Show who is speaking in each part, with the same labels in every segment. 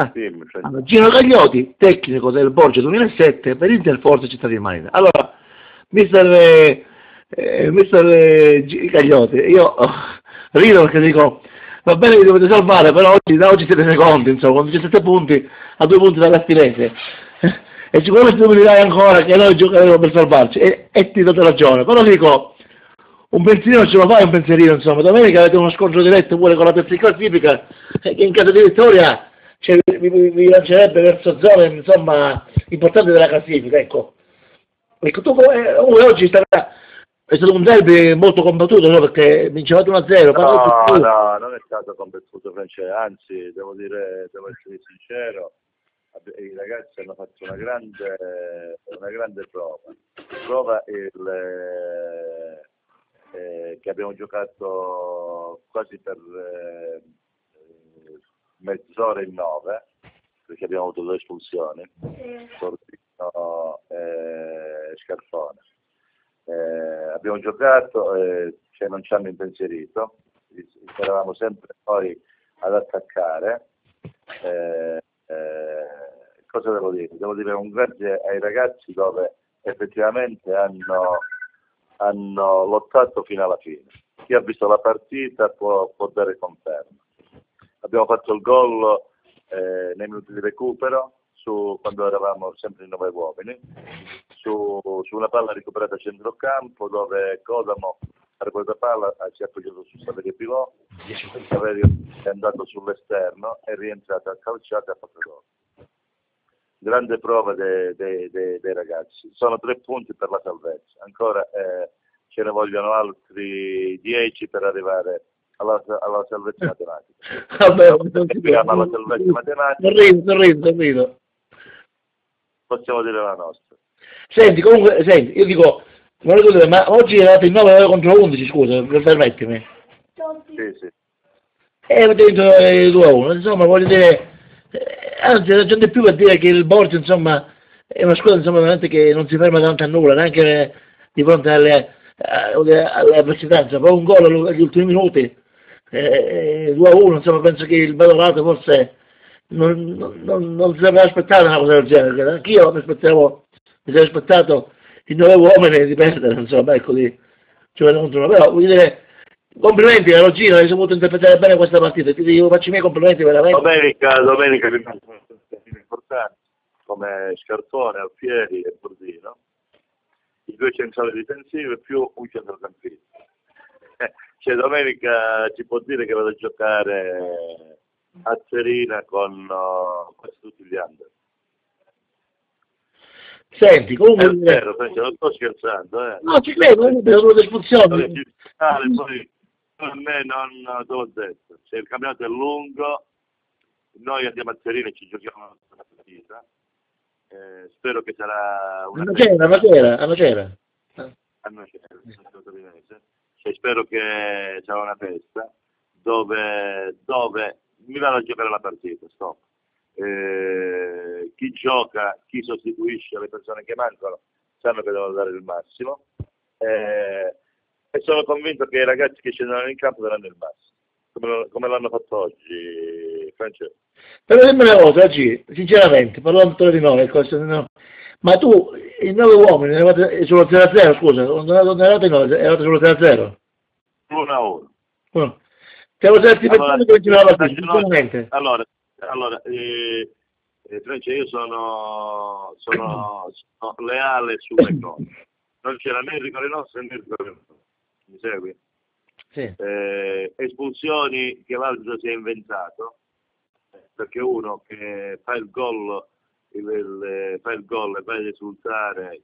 Speaker 1: Dimmi,
Speaker 2: Allora, Gino Cagliotti, tecnico del Borgia 2007 per Interforze Città di Marina. Allora, Cagliotti, io rido perché dico, va bene che dovete salvare, però da oggi siete secondi, insomma, con 17 punti, a 2 punti dalla Stinese. E sicuramente tu mi dirai ancora che noi giocheremo per salvarci, e ti do ragione, però dico, un pensierino ce lo fai, un pensierino, insomma, domenica avete uno scontro diretto pure con la terza classifica, che in caso di vittoria vi lancerebbe verso zone, insomma, importanti della classifica, ecco. Ecco, oggi è stato un derby molto combattuto, no? Perché vincevate 1-0,
Speaker 1: no, non è stato combattuto, Francesco, anzi, devo essere sincero, i ragazzi hanno fatto una grande prova che abbiamo giocato quasi per mezz'ora in 9, perché abbiamo avuto 2 espulsioni, Sortino e Scarfone. Abbiamo giocato, cioè non ci hanno impensierito, eravamo sempre poi ad attaccare. Cosa devo dire? Devo dire un grazie ai ragazzi dove effettivamente hanno lottato fino alla fine. Chi ha visto la partita può dare conferma. Abbiamo fatto il gol nei minuti di recupero, quando eravamo sempre in 9 uomini, su una palla recuperata a centrocampo dove Codamo ha recuperato la palla, si è appoggiato su Saverio Pilò, Saverio è andato sull'esterno, è rientrato a calciato e ha fatto gol. Grande prova dei ragazzi. Sono 3 punti per la salvezza. Ancora ce ne vogliono altri 10 per arrivare alla salvezza matematica.
Speaker 2: Vabbè,
Speaker 1: alla salvezza matematica.
Speaker 2: Non rido.
Speaker 1: Possiamo dire la nostra.
Speaker 2: Senti, comunque, io dico, non ricordo, ma oggi eravate in 9 contro 11, scusa, permettimi.
Speaker 1: Sì.
Speaker 2: E avete vinto 2-1, insomma, voglio dire, anzi, ragione di più per dire che il Borgia, insomma, è una squadra, insomma, veramente che non si ferma davanti a nulla, neanche di fronte alle avversità, insomma, un gol agli ultimi minuti, 2-1, insomma, penso che il Valorato forse non si aveva aspettato una cosa del genere, anch'io mi sarei aspettato i 9 uomini di perdere, insomma, ecco, cioè, però, voglio dire, complimenti a Gino, hai saputo interpretare bene questa partita, faccio i miei complimenti veramente.
Speaker 1: Domenica rimangono importanti come Scarpone, Alfieri e Bordino, i 2 centrali difensivi più un centrocampista. Cioè domenica si può dire che vado a giocare a Serina con quasi tutti gli under.
Speaker 2: Senti, comunque...
Speaker 1: È vero, non sto scherzando,
Speaker 2: No, ci credo, per una espulsione.
Speaker 1: Poi a me non te l'ho detto, se il campionato è lungo, noi andiamo a Serena e ci giochiamo una partita, spero che sarà una
Speaker 2: Nocera.
Speaker 1: Cioè, spero che sarà una festa dove mi vanno a giocare la partita, stop. Chi gioca, chi sostituisce le persone che mancano sanno che devono dare il massimo, e sono convinto che i ragazzi che scenderanno in campo daranno il massimo, come l'hanno fatto oggi, Francesco.
Speaker 2: Però dimmi una cosa, oggi, sinceramente, parlando di noi, no. Ma tu, i 9 uomini, eravate sullo 0-0, scusa, non eravate in 9, eravate sullo 0-0?
Speaker 1: 1-1.
Speaker 2: Siamo certi persone che vincevano la partita, sinceramente.
Speaker 1: Allora, Francesco, io sono leale sulle cose. Non c'era né il rigore nostro né il rigore nostro. Mi segui?
Speaker 2: Sì.
Speaker 1: Espulsioni che l'arbitro si è inventato, perché uno che fa il gol e fa risultare,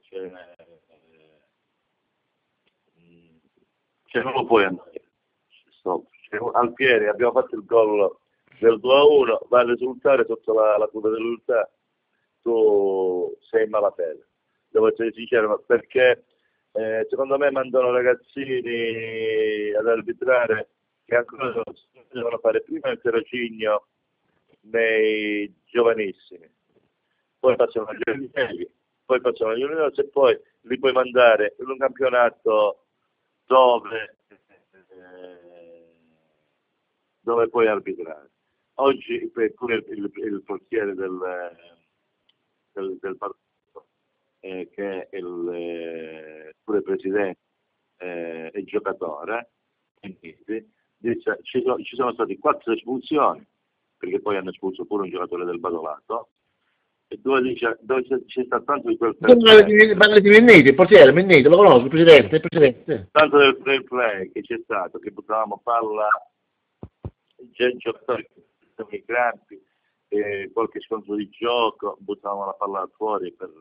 Speaker 1: non lo puoi andare. Alfieri, abbiamo fatto il gol del 2-1, va a risultare sotto la curva dell'unità, tu sei in malapena. Devo essere sincero, perché secondo me mandano ragazzini ad arbitrare che ancora devono fare prima il tirocinio nei giovanissimi, poi passano agli giovanili, poi passano agli juniors e poi li puoi mandare in un campionato dove puoi arbitrare. oggi pure il portiere del partito, che è pure presidente e giocatore, dice, ci sono stati 4 espulsioni, perché poi hanno espulso pure un giocatore del Badolato, e dove c'è stato tanto di quel
Speaker 2: parla di Minniti, il portiere Minniti, lo conosco, il presidente.
Speaker 1: Tanto del fair play che c'è stato, che buttavamo palla, giocatori migranti, qualche scontro di gioco, buttavamo la palla fuori per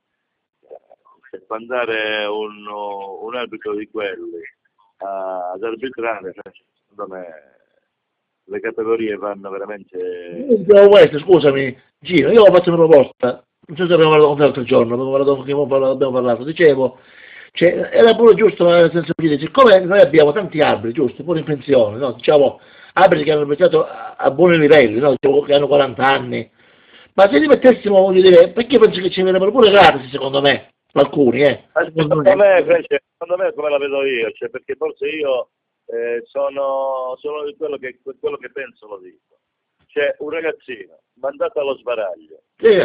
Speaker 1: mandare un arbitro di quelli ad arbitrare. Secondo me le categorie vanno veramente...
Speaker 2: Questo, scusami, Gino, io ho fatto una proposta, non so se abbiamo parlato con te l'altro giorno, abbiamo parlato, dicevo, cioè, era pure giusto, nel senso di siccome noi abbiamo tanti arbitri, giusto, pure in pensione, no? Diciamo, arbitri che hanno pensato a buoni livelli, no? Diciamo, che hanno 40 anni, ma se li mettessimo, voglio dire, perché penso che ci verrebbero pure gratis, secondo me, alcuni,
Speaker 1: secondo me come la vedo io, cioè, perché forse io sono di quello che penso, lo dico. C'è un ragazzino mandato allo sbaraglio,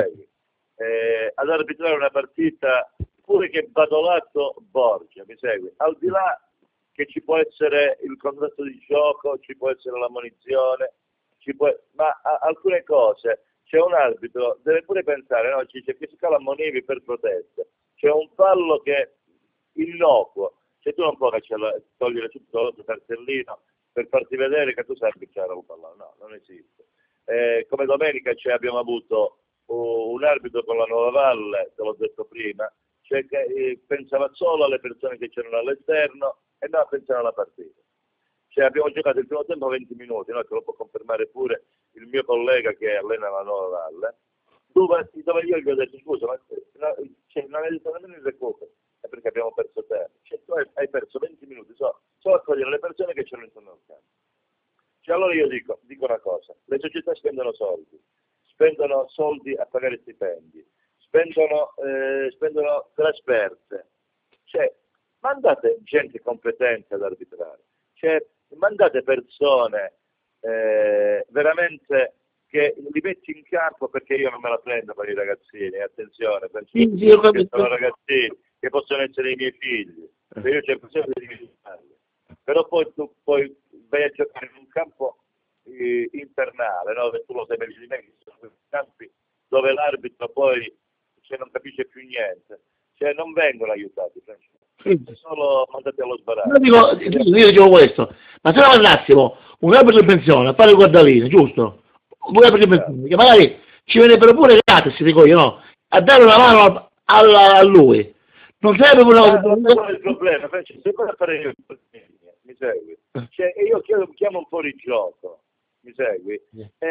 Speaker 1: ad arbitrare una partita, pure che Badolato Borgia, mi segui? Al di là che ci può essere il contratto di gioco, ci può essere la munizione, ma alcune cose, c'è un arbitro, deve pure pensare, no? C'è che si cala Monivi per protesta, c'è un fallo che è innocuo, cioè tu non puoi togliere tutto l'altro cartellino per farti vedere che tu sai arbitrare un pallone, no, non esiste. Come domenica abbiamo avuto un arbitro con la Nuova Valle, te l'ho detto prima, cioè che pensava solo alle persone che c'erano all'esterno e non pensava alla partita. Cioè abbiamo giocato il primo tempo 20 minuti, no? Che lo può confermare pure il mio collega che allena la Nuova Valle, dove io gli ho detto scusa, ma non hai detto nemmeno il recupero, è perché abbiamo perso tempo. Cioè tu hai perso 20 minuti solo a cogliere le persone che c'erano intorno al campo. Cioè allora io dico una cosa, le società spendono soldi a pagare stipendi, spendono trasferte, cioè mandate gente competente ad arbitrare, cioè mandate persone veramente che li metti in campo, perché io non me la prendo per i ragazzini, attenzione, perché sono ragazzini che possono essere i miei figli, io cerco sempre di aiutarli, però poi tu vai a giocare in un campo infernale, no? Tu lo sai meglio di me che sono questi campi dove l'arbitro poi non capisce più niente, cioè non vengono aiutati, solo mandati allo sbaraglio.
Speaker 2: Io dicevo questo, ma se lo mandassimo un arbitro in pensione a fare il guardaline, giusto? Un arbitro in pensione, che magari ci verrebbero pure gratis, dico io, no? A dare una mano a lui. Non serve una cosa...
Speaker 1: Qual è il problema? Se vuoi fare io, mi segui? Cioè, io chiamo un fuorigioco, mi segui?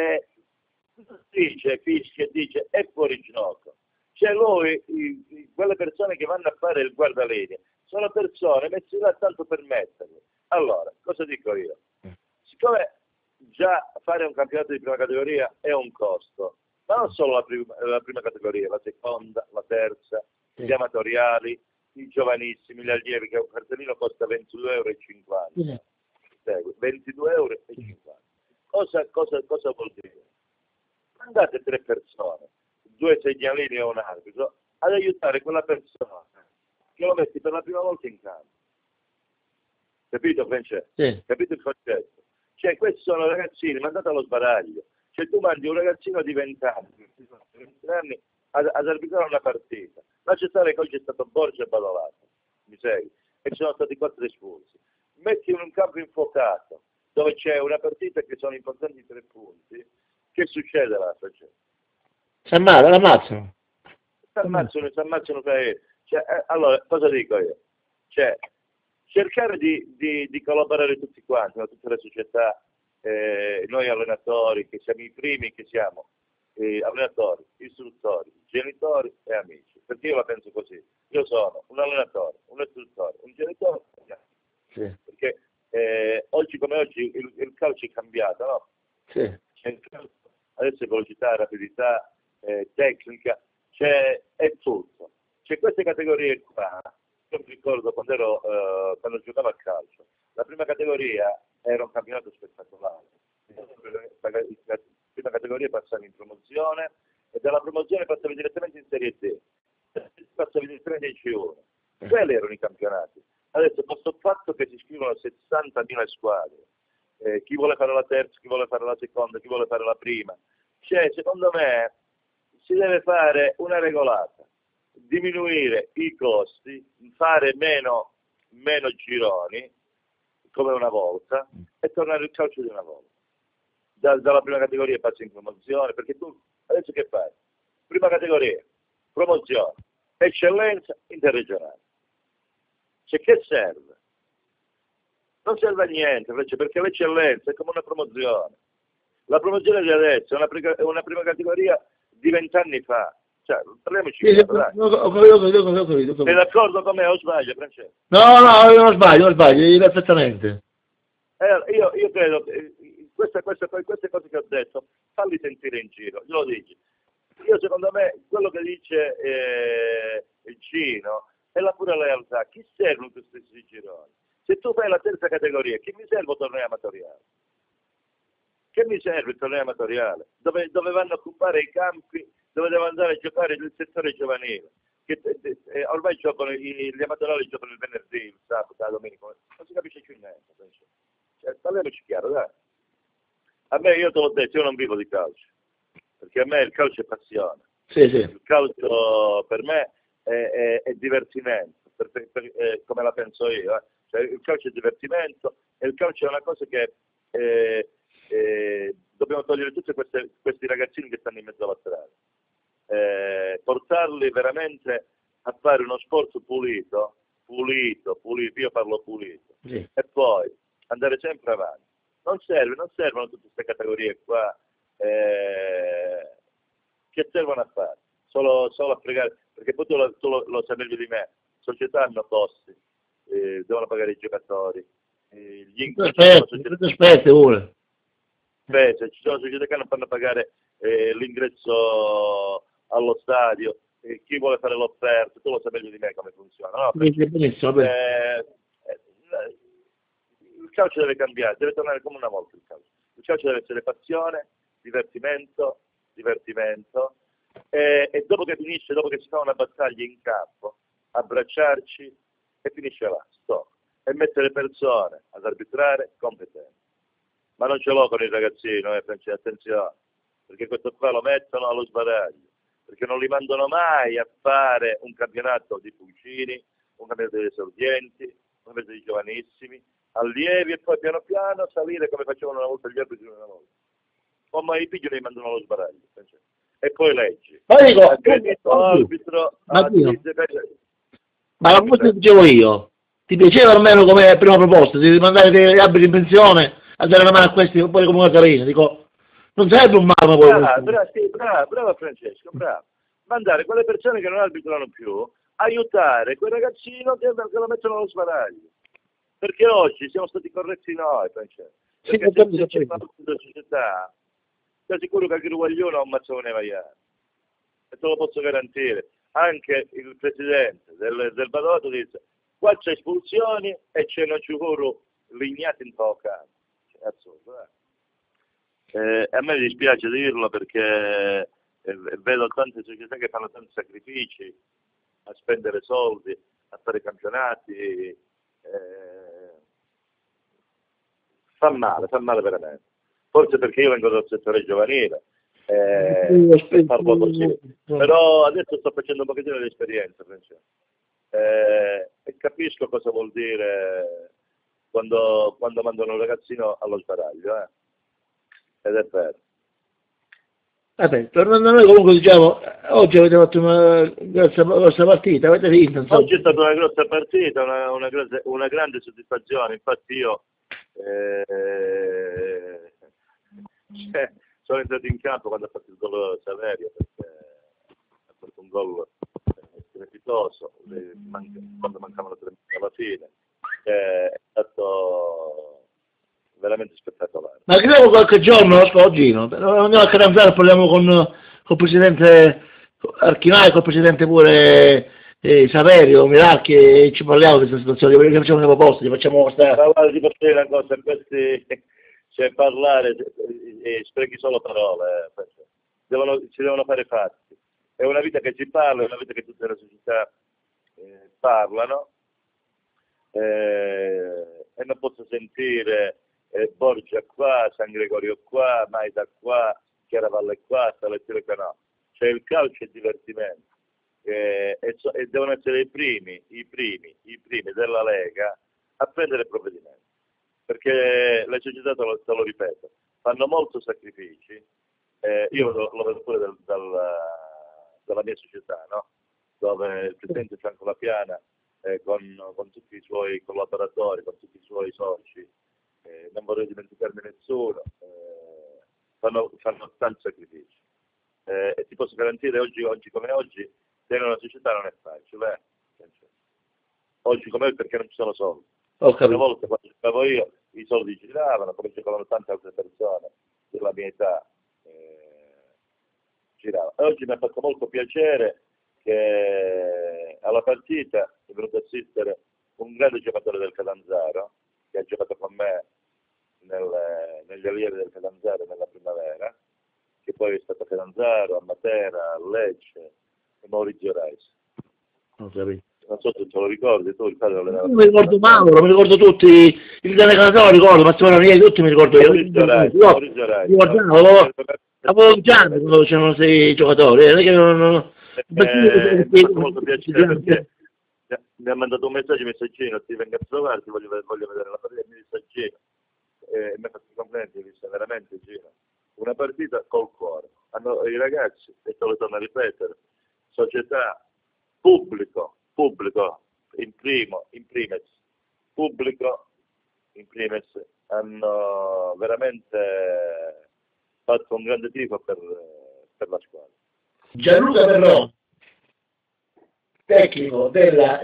Speaker 1: Dice è fuorigioco. Cioè lui, quelle persone che vanno a fare il guardalinee, sono persone messe là tanto per metterle. Allora, cosa dico io? Siccome già fare un campionato di prima categoria è un costo, ma non solo la prima categoria, la seconda, la terza, gli amatoriali, i giovanissimi, gli allievi, che un cartellino costa 22,50 €. 22,50 €. Cosa vuol dire? Mandate 3 persone, 2 segnalini e un arbitro, ad aiutare quella persona che lo metti per la prima volta in campo. Capito, Francesco?
Speaker 2: Sì.
Speaker 1: Capito il concetto? Cioè, questi sono ragazzini mandati allo sbaraglio. Cioè, tu mandi un ragazzino di 20 anni ad arbitrare una partita. Lascia stare che oggi è stato Borgia e Badolato, mi segui? E ci sono stati 4 espulsi. Metti in un campo infuocato, dove c'è una partita che sono importanti 3 punti, che succede là, Francesco?
Speaker 2: L'ammazzano.
Speaker 1: Si ammazzano cioè, allora, cosa dico io? Cioè, cercare di collaborare tutti quanti, tutte le società, noi allenatori, che siamo i primi, che siamo allenatori, istruttori, genitori e amici, perché io la penso così. Io sono un allenatore, un istruttore, un genitore,
Speaker 2: sì.
Speaker 1: Perché oggi come oggi il calcio è cambiato, no?
Speaker 2: Sì.
Speaker 1: Adesso è velocità, rapidità, tecnica, è tutto. C'è queste categorie qua. Io mi ricordo quando giocavo a calcio, la prima categoria era un campionato spettacolare. prima categoria passavi in promozione e dalla promozione passavi direttamente in Serie D, passavi direttamente in C1. Quelli erano i campionati. Adesso questo fatto che si iscrivono 60.000 squadre, chi vuole fare la terza, chi vuole fare la seconda, chi vuole fare la prima, cioè secondo me si deve fare una regolata, diminuire i costi, fare meno gironi come una volta e tornare al calcio di una volta. Dalla prima categoria passi in promozione, perché tu adesso che fai? Prima categoria, promozione, eccellenza, interregionale. Cioè che serve? Non serve a niente, perché l'eccellenza è come una promozione. La promozione di adesso è una prima categoria di 20 anni fa. Cioè, parliamoci chiaro, dai.
Speaker 2: Ho capito.
Speaker 1: Sei d'accordo con me o sbaglio, Francesco?
Speaker 2: No, io non sbaglio, perfettamente.
Speaker 1: Io credo che queste cose che ho detto, falli sentire in giro, glielo dici. Io secondo me quello che dice il Cino è la pura realtà. Chi servono questi gironi? Se tu fai la terza categoria, chi mi serve il torneo amatoriale? Che mi serve il torneo amatoriale? Dove vanno a occupare i campi, dove devo andare a giocare il settore giovanile? Ormai gli amatoriali giocano il venerdì, il sabato, la domenica, non si capisce più niente. Cioè, parliamoci chiaro, dai. A me, io te l'ho detto, io non vivo di calcio, perché a me il calcio è passione.
Speaker 2: Sì.
Speaker 1: Il calcio per me è divertimento, come la penso io. Cioè, il calcio è divertimento e il calcio è una cosa che dobbiamo togliere tutti questi ragazzini che stanno in mezzo alla strada, portarli veramente a fare uno sport pulito, io parlo pulito,
Speaker 2: Sì.
Speaker 1: e poi andare sempre avanti. Non servono tutte queste categorie qua che servono a fare, solo a fregare, perché poi tu lo sai meglio di me, società hanno costi, devono pagare i giocatori, gli
Speaker 2: Aspetta, ora.
Speaker 1: ci sono società che non fanno pagare l'ingresso allo stadio, chi vuole fare l'offerta, tu lo sai meglio di me come funziona, no?
Speaker 2: Benissimo.
Speaker 1: Il calcio deve cambiare, deve tornare come una volta il calcio. Il calcio deve essere passione, divertimento, e dopo che finisce, dopo che si fa una battaglia in campo, abbracciarci e finisce là, stop. E mettere persone ad arbitrare competenti. Ma non ce l'ho con il ragazzino, attenzione, perché questo qua lo mettono allo sbaraglio, perché non li mandano mai a fare un campionato di pulcini, un campionato di esordienti, un campionato di giovanissimi, allievi e poi piano piano salire come facevano una volta gli arbitri una volta. O mai i figli li mandano allo sbaraglio, e poi leggi.
Speaker 2: Ma dico,
Speaker 1: arbitro,
Speaker 2: ma la cosa che dicevo io, ti piaceva almeno come prima proposta di mandare gli arbitri in pensione a dare la mano a questi oppure come una carina? Dico, non sarebbe un male poi.
Speaker 1: Bravo Francesco, bravo. Mandare quelle persone che non arbitrano più, aiutare quel ragazzino che lo mettono allo sbaraglio. Perché oggi siamo stati corretti noi, Francesco. Perché se c'è una società, sei sicuro che anche Ruguaglione ha un mazzo ne vaiano. E te lo posso garantire. Anche il presidente del Badolato dice, qua c'è espulsioni e c'è una giuro lignati in campo. È assurdo, a me dispiace dirlo perché vedo tante società che fanno tanti sacrifici a spendere soldi, a fare campionati, fa male veramente. Forse perché io vengo dal settore giovanile, parlo così. Però adesso sto facendo un pochettino di esperienza, e capisco cosa vuol dire quando mandano un ragazzino allo sbaraglio, ed è vero.
Speaker 2: Vabbè, tornando a noi comunque diciamo, oggi avete fatto una grossa partita, avete vinto. Insomma.
Speaker 1: Oggi è stata una grossa partita, una grande soddisfazione, infatti io sono entrato in campo quando ha fatto il gol Saverio, perché ha fatto un gol strepitoso, quando mancavano 3 minuti alla fine, è stato veramente spettacolare.
Speaker 2: Ma credo qualche giorno, oggi no, andiamo a Catanzaro, parliamo con il presidente Archinai, col presidente pure Saverio, Miracchi, e ci parliamo di questa situazione, perché facciamo una proposta, ti facciamo questa...
Speaker 1: Ma guarda, ti posso dire una cosa, questi cioè parlare, sprechi solo parole, si devono fare fatti. È una vita che si parla, è una vita che tutte le società parlano, e non posso sentire Borgia qua, San Gregorio qua, Maida qua, Chiaravalle qua, Salettile qua, no. Cioè il calcio è divertimento, e devono essere i primi della Lega a prendere provvedimenti, perché le società, te lo ripeto, fanno molto sacrifici. Io lo vedo pure dalla mia società, no? Dove il presidente Franco Lapiana, con tutti i suoi collaboratori, con tutti i suoi soci, non vorrei dimenticarmi nessuno, fanno tanti sacrifici. E ti posso garantire, oggi come oggi, tenere una società non è facile. Oggi come oggi, perché non ci sono soldi. Una volta, quando giocavo io, i soldi giravano, come giocavano tante altre persone della mia età, girava. E oggi mi ha fatto molto piacere che alla partita è venuto a assistere un grande giocatore del Catanzaro, che ha giocato con me negli allievi del Catanzaro nella primavera, che poi è stato a Catanzaro, a Matera, a Lecce, Maurizio Reis. Non so se te lo ricordi, tu il padre lo
Speaker 2: mi ricordo Mauro, mi ricordo tutti, il Catanzaro lo ricordo, Massimo Ranieri, tutti mi ricordo io.
Speaker 1: Maurizio Reis.
Speaker 2: Avevo già quando c'erano 6 giocatori, non è che non...
Speaker 1: Mi ha fatto molto piacere perché mi ha mandato un messaggino, ti vengo a trovare, ti voglio vedere la partita, mi messaggino, mi ha fatto i complimenti, veramente Gino, una partita col cuore. I ragazzi, e te lo torno a ripetere, società, pubblico in primis, hanno veramente fatto un grande tifo per la squadra.
Speaker 2: Gianluca Perrò, tecnico della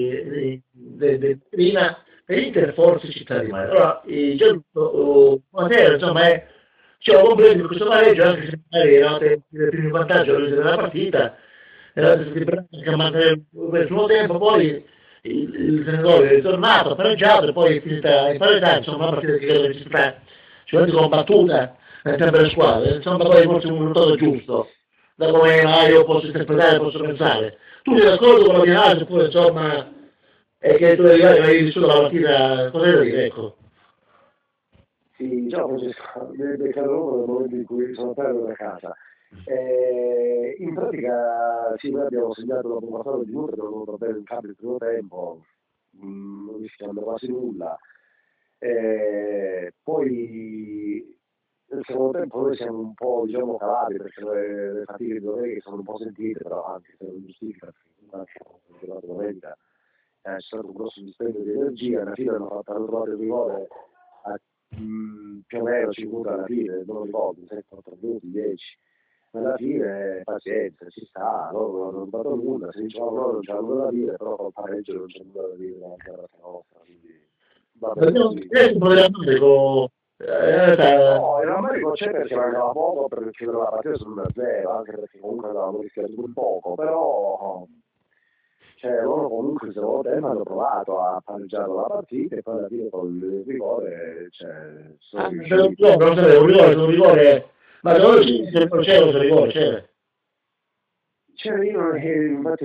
Speaker 2: prima per Forza Città di Mare. Allora, Gianluca, buonasera, insomma, compreso questo pareggio, anche se magari eravate nel primo vantaggio della partita, eravate stati bravi a mantenere per il suo tempo, poi il senatore è tornato, ha pareggiato e poi è finita in parità, insomma, una partita che credo che sia stata combattuta da entrambe le squadre, insomma, poi forse un risultato giusto, da come io posso interpretare, posso pensare. Tu sei d'accordo con la mia analisi, oppure insomma, è che tu hai vissuto la partita, cosa devo dire, ecco?
Speaker 3: Sì, diciamo che nel momento in cui sono tornato da casa. In pratica sì, noi abbiamo segnato dopo un quarto di minuto, abbiamo avuto bene in campo il primo tempo, non rischiando quasi nulla. Poi nel secondo tempo noi siamo un po', diciamo, calati, perché le fatiche di domenica sono un po' sentite, però anche se non giustifica, perché comunque la domenica c'è stato un grosso dispendio di energia. Alla fine hanno trovato il rigore più o meno 5 minuti alla fine, non ricordo, 7-8 minuti, 10. Alla fine pazienza, ci sta, loro non hanno fatto nulla, se dicevano loro non c'hanno nulla da dire, però col pareggio non c'è nulla da dire anche alla nostra, quindi va bene così. No, il rammarico c'è perché mancava poco per chiudere la partita sull'1-0, anche perché comunque avevamo rischiato un poco, però cioè loro comunque il secondo tempo hanno provato a pareggiare la partita e poi alla fine con il rigore sono riusciti.
Speaker 2: Non sapevo, un rigore, ma dove c'era questo rigore?
Speaker 3: C'era io infatti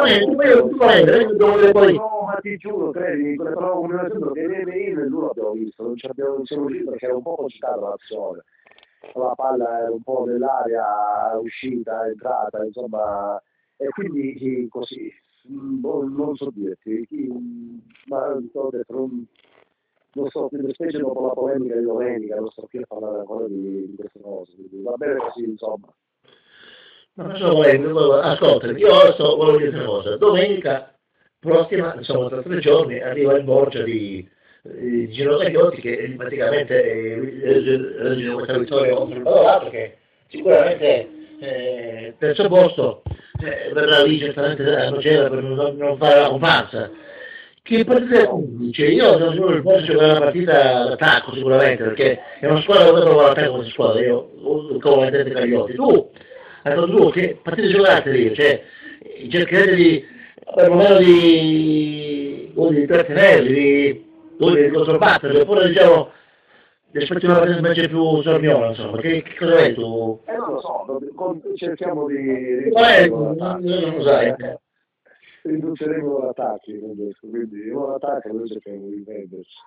Speaker 2: no,
Speaker 3: ma ti giuro, credi, quelle prove come esempio che noi lo abbiamo visto, non siamo riusciti perché era un po' citato l'azione, la palla era un po' nell'aria, uscita, entrata, insomma, e quindi così, non so dirti, ma ho detto, non so, specie dopo la polemica di domenica, non sto qui a parlare ancora di queste cose, quindi va bene così, insomma.
Speaker 2: Ascolta, io adesso voglio dire una cosa, domenica prossima, insomma tra 3 giorni, arriva il Borgia di Gino Cagliotti, che praticamente è questa vittoria contro il Badolato, che sicuramente terzo posto verrà lì certamente a Nocera per non fare la comparsa. Che partita dice? Io sono sicuro che il Borgia giocherà una partita d'attacco sicuramente, perché è una squadra che trova l'attacco questa squadra, io come vedete Cagliotti. Tu che partite giocate lì? Cioè, cercherete di perlomeno di trattenerli, di controlbatterli, oppure diciamo ti aspetti una partita invece più sorniona, insomma, che cosa hai tu?
Speaker 3: Non lo so, cerchiamo di
Speaker 2: Non lo sai.
Speaker 3: ridurremo l'attacchi, quindi uno attacca e noi cerchiamo di difenderci.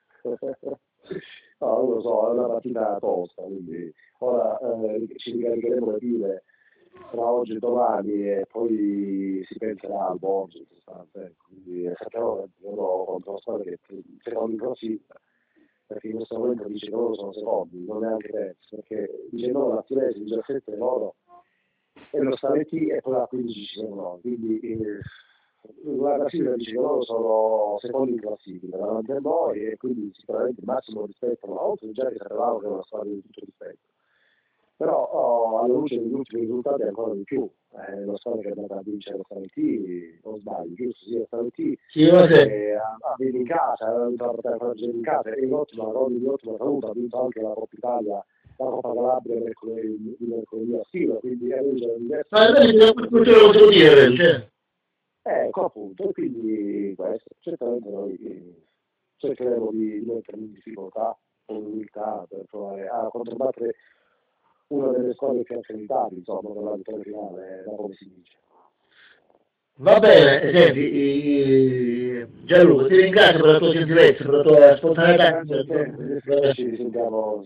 Speaker 3: No, non lo so, è una partita tosta, quindi ora ci ricaricheremo le pile tra oggi e domani e poi si penserà al Borgia in sostanza, quindi sappiamo che loro contro una squadra che secondo in classifica, perché in questo momento dice che loro sono secondi, non neanche terzi, perché 19 la Firenze, 17 loro e lo Stavetti e poi a 15 ci siamo noi, quindi la classifica dice che loro sono secondi in classifica davanti a noi e quindi sicuramente il massimo rispetto, ma oltre già che sapevamo che è una squadra di tutto rispetto. Però alla luce degli ultimi risultati ancora di più, lo squadra che è andata a vincere lo Stavetti, non sbaglio, giusto? Sì, lo Stavetti ha vinto in casa, ha vinto in casa, è in ottima salute, ha vinto anche la Coppa Italia, la Coppa Calabria mercoledì a Silo, quindi è ecco appunto, quindi questo, certamente noi cercheremo di mettermi in difficoltà con umiltà per provare a controbattere una delle squadre più accreditabili, insomma, per la vittoria finale, da come si dice.
Speaker 2: Va bene, senti, Gianluca, ti ringrazio per la tua gentilezza, per la tua spontaneità.
Speaker 3: Ci risentiamo.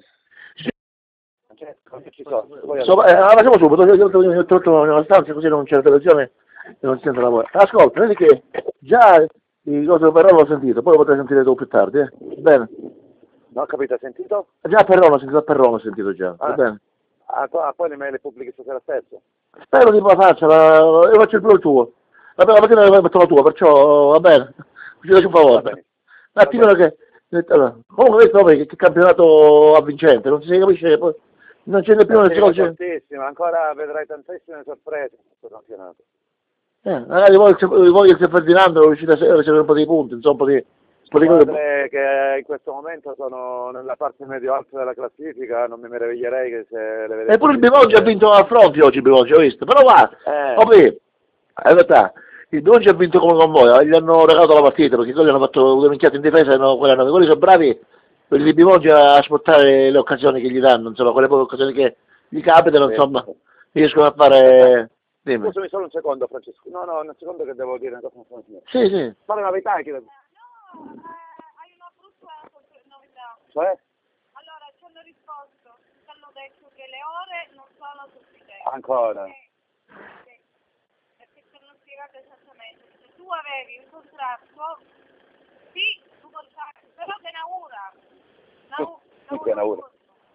Speaker 2: Facciamo subito, io ho tolto nella stanza così non c'è la televisione e non si sente la voce. Ascolta, vedi che già il coso Perrone l'ho sentito, poi lo potrai sentire tu più tardi, bene?
Speaker 3: Non ho capito, hai sentito?
Speaker 2: Già Perrone, ho sentito già, va bene?
Speaker 3: Poi le pubblichi stasera stesso?
Speaker 2: Spero di farcela, io faccio il tuo. La mattina metto la tua, perciò va bene, ci faccio un favore. Un attimino che... Allora, comunque questo che campionato avvincente, non si capisce, poi non c'è più nel secondo.
Speaker 3: Ancora vedrai tantissime sorprese in questo campionato.
Speaker 2: Magari voi il Ferdinando riuscite a ricevere un po' di punti, insomma, un po' di
Speaker 3: squadre che in questo momento sono nella parte medio-alta della classifica, non mi meraviglierei che se le vedete.
Speaker 2: Eppure il Bivoggia ha vinto a fronte oggi, Bivoggia, ho visto, però guarda, in realtà, il Bivoggia ha vinto come con voi, gli hanno regalato la partita, perché quelli hanno fatto due minchiate in difesa, quelli sono bravi, quelli di Bivoggia a sfruttare le occasioni che gli danno, insomma, quelle poche occasioni che gli capitano, insomma, riescono a fare... Dimmi.
Speaker 3: Scusami solo un secondo, Francesco. No, un secondo che devo dire una cosa.
Speaker 2: Sì.
Speaker 3: Fare una verità, che...
Speaker 4: hai una brutta novità.
Speaker 3: Cioè?
Speaker 4: Allora, ci hanno risposto, ci hanno detto che le ore non sono sufficienti.
Speaker 3: Ancora?
Speaker 4: Sì, perché ci hanno spiegato esattamente. Se tu avevi un contratto, sì, tu contratto, però te ne una.
Speaker 3: Che ne una?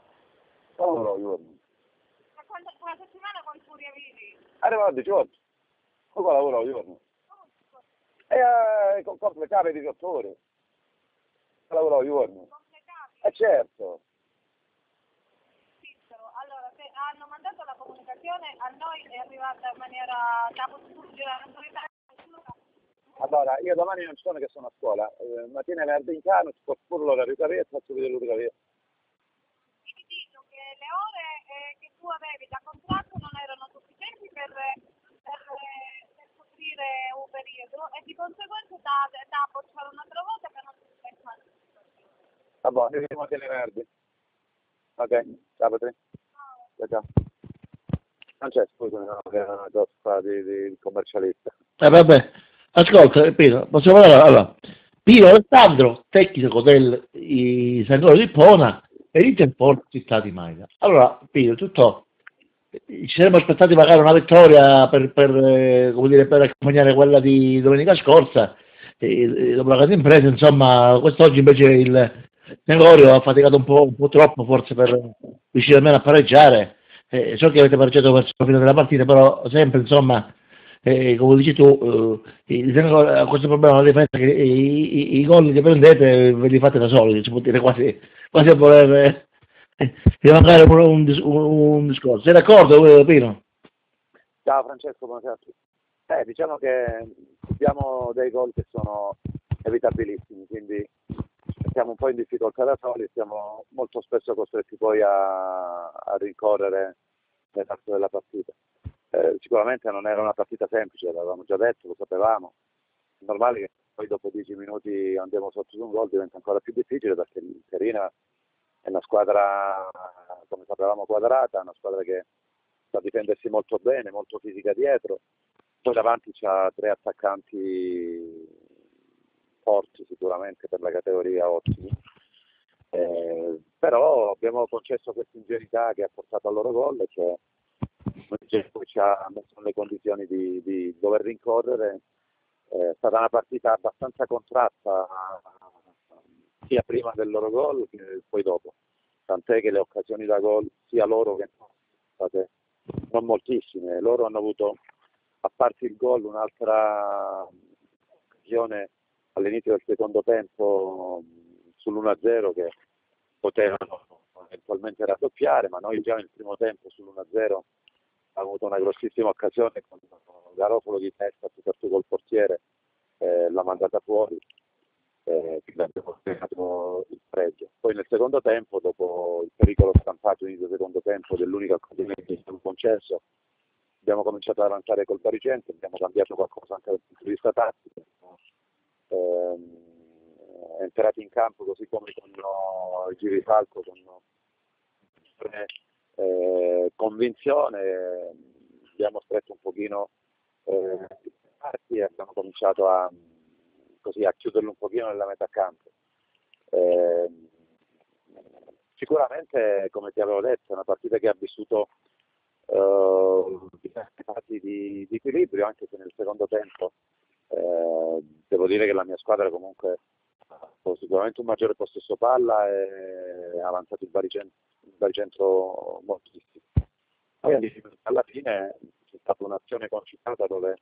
Speaker 4: Una settimana con furia vivi?
Speaker 3: Arriva a 18. Come lavoro al giorno? Con completare 18 ore. Lavoro al giorno. Certo.
Speaker 4: Allora, se hanno mandato la comunicazione, a noi è arrivata in maniera
Speaker 3: allora, io domani non ci sono che sono a scuola, mattina e venerdì in casa, ci posso pure l'orario e faccio vedere l'orario.
Speaker 4: Ti dico che le ore che tu avevi da contratto non erano sufficienti per coprire un periodo e di conseguenza da bocciare un'altra volta per non succedere mai.
Speaker 3: Va bene, vediamo a venerdì. Ok, ciao Patri. Ciao. Non c'è, scusami, no, che è una cosa di commercialista.
Speaker 2: Vabbè, ascolta, Pino, possiamo parlare? Allora, Pino Alessandro, tecnico del San Giorgio di Pona e l'Interport Stati Maina. Allora, Pino, tutto, ci saremmo aspettati magari una vittoria per accompagnare quella di domenica scorsa, dopo la casa impresa, insomma, quest'oggi invece il Negorio ha faticato un po' troppo forse per riuscire almeno a pareggiare. So che avete pareggiato verso la fine della partita, però sempre, insomma, come dici tu, ha questo problema alla difesa che i gol che prendete ve li fate da soli, si può dire quasi a voler mancare un discorso. Sei d'accordo, Pino?
Speaker 3: Ciao Francesco, buonasera. Diciamo che abbiamo dei gol che sono evitabilissimi, quindi siamo un po' in difficoltà da soli, siamo molto spesso costretti poi a rincorrere nel corso della partita. Sicuramente non era una partita semplice, l'avevamo già detto, lo sapevamo. È normale che poi dopo 10 minuti andiamo sotto un gol, diventa ancora più difficile perché il Terina è una squadra, come sapevamo, quadrata, una squadra che sa difendersi molto bene, molto fisica dietro. Poi davanti c'ha 3 attaccanti forti sicuramente per la categoria, ottimi. Però abbiamo concesso questa ingenuità che ha portato al loro gol e che poi ci ha messo nelle condizioni di dover rincorrere. È stata una partita abbastanza contratta sia prima del loro gol che poi dopo, tant'è che le occasioni da gol sia loro che noi sono state non moltissime. Loro hanno avuto, a parte il gol, un'altra occasione all'inizio del secondo tempo sull'1-0 che potevano eventualmente raddoppiare, ma noi già nel primo tempo sull'1-0 abbiamo avuto una grossissima occasione con Garofalo di testa, soprattutto col portiere, l'ha mandata fuori, quindi abbiamo creato il pareggio. Poi nel secondo tempo, dopo il pericolo stampato inizio secondo tempo dell'unica occasione che ci abbiamo concesso, abbiamo cominciato ad avanzare col Baricentro, abbiamo cambiato qualcosa anche dal punto di vista tattico, entrati in campo così come con il Girifalco, con convinzione, abbiamo stretto un pochino e abbiamo cominciato a chiuderlo un pochino nella metà campo. Sicuramente, come ti avevo detto, è una partita che ha vissuto diversi fasi di equilibrio, anche se nel secondo tempo devo dire che la mia squadra comunque ha sicuramente un maggiore possesso palla e ha avanzato il baricentro moltissimo. Quindi alla fine c'è stata un'azione concitata dove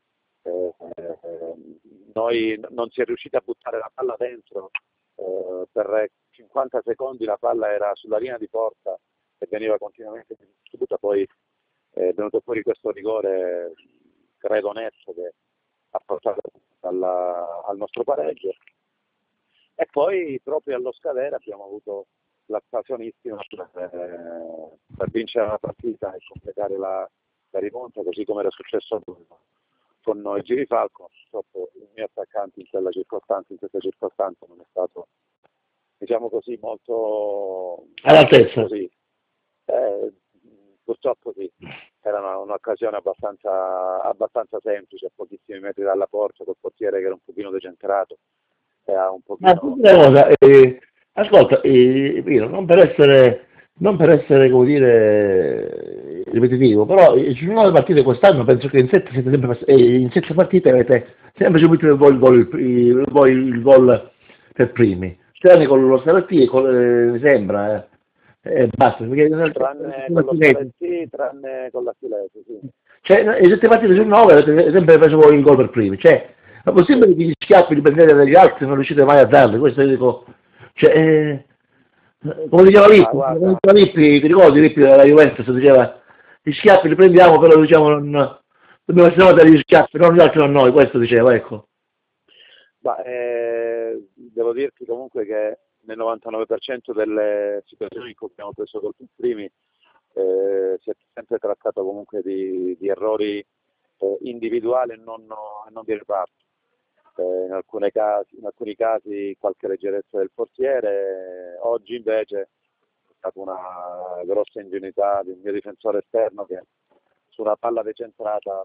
Speaker 3: noi non si è riusciti a buttare la palla dentro, per 50 secondi la palla era sulla linea di porta e veniva continuamente disputa, poi è venuto fuori questo rigore credo netto che ha portato al nostro pareggio, e poi proprio allo scadere abbiamo avuto l'occasionissima per vincere la partita e completare la rimonta, così come era successo con il Girifalco. Purtroppo il mio attaccante in questa circostanza non è stato, diciamo così, molto
Speaker 2: all'altezza.
Speaker 3: Così. Purtroppo sì, era un'occasione abbastanza semplice, a pochissimi metri dalla porta, col portiere che era un pochino decentrato e ha un pochino...
Speaker 2: Una cosa, ascolta, Pino, non per essere, come dire, ripetitivo, però ci sono 9 partite quest'anno, penso che in 7 partite avete sempre subito il gol per primi. 3 anni con lo Scalatti, mi sembra, basta.
Speaker 3: Tranne con lo Scalatti, tranne con la Silese, sì.
Speaker 2: Cioè, in 7 partite su 9 avete sempre preso voi il gol per primi. Cioè, è possibile che gli schiaffi li prendete dagli altri e non riuscite mai a darli? Questo io dico, cioè, come diceva Lippi, ti ricordi Lippi della Juventus, diceva, gli schiaffi li prendiamo, però diciamo dobbiamo essere noi a dare gli schiaffi, non gli altri a noi, questo diceva, ecco.
Speaker 3: Ma, devo dirti comunque che nel 99% delle situazioni in cui abbiamo preso gol per primi si è sempre trattato comunque di errori individuali e non di reparto. In alcuni casi qualche leggerezza del portiere, oggi invece è stata una grossa ingenuità di un mio difensore esterno che su una palla decentrata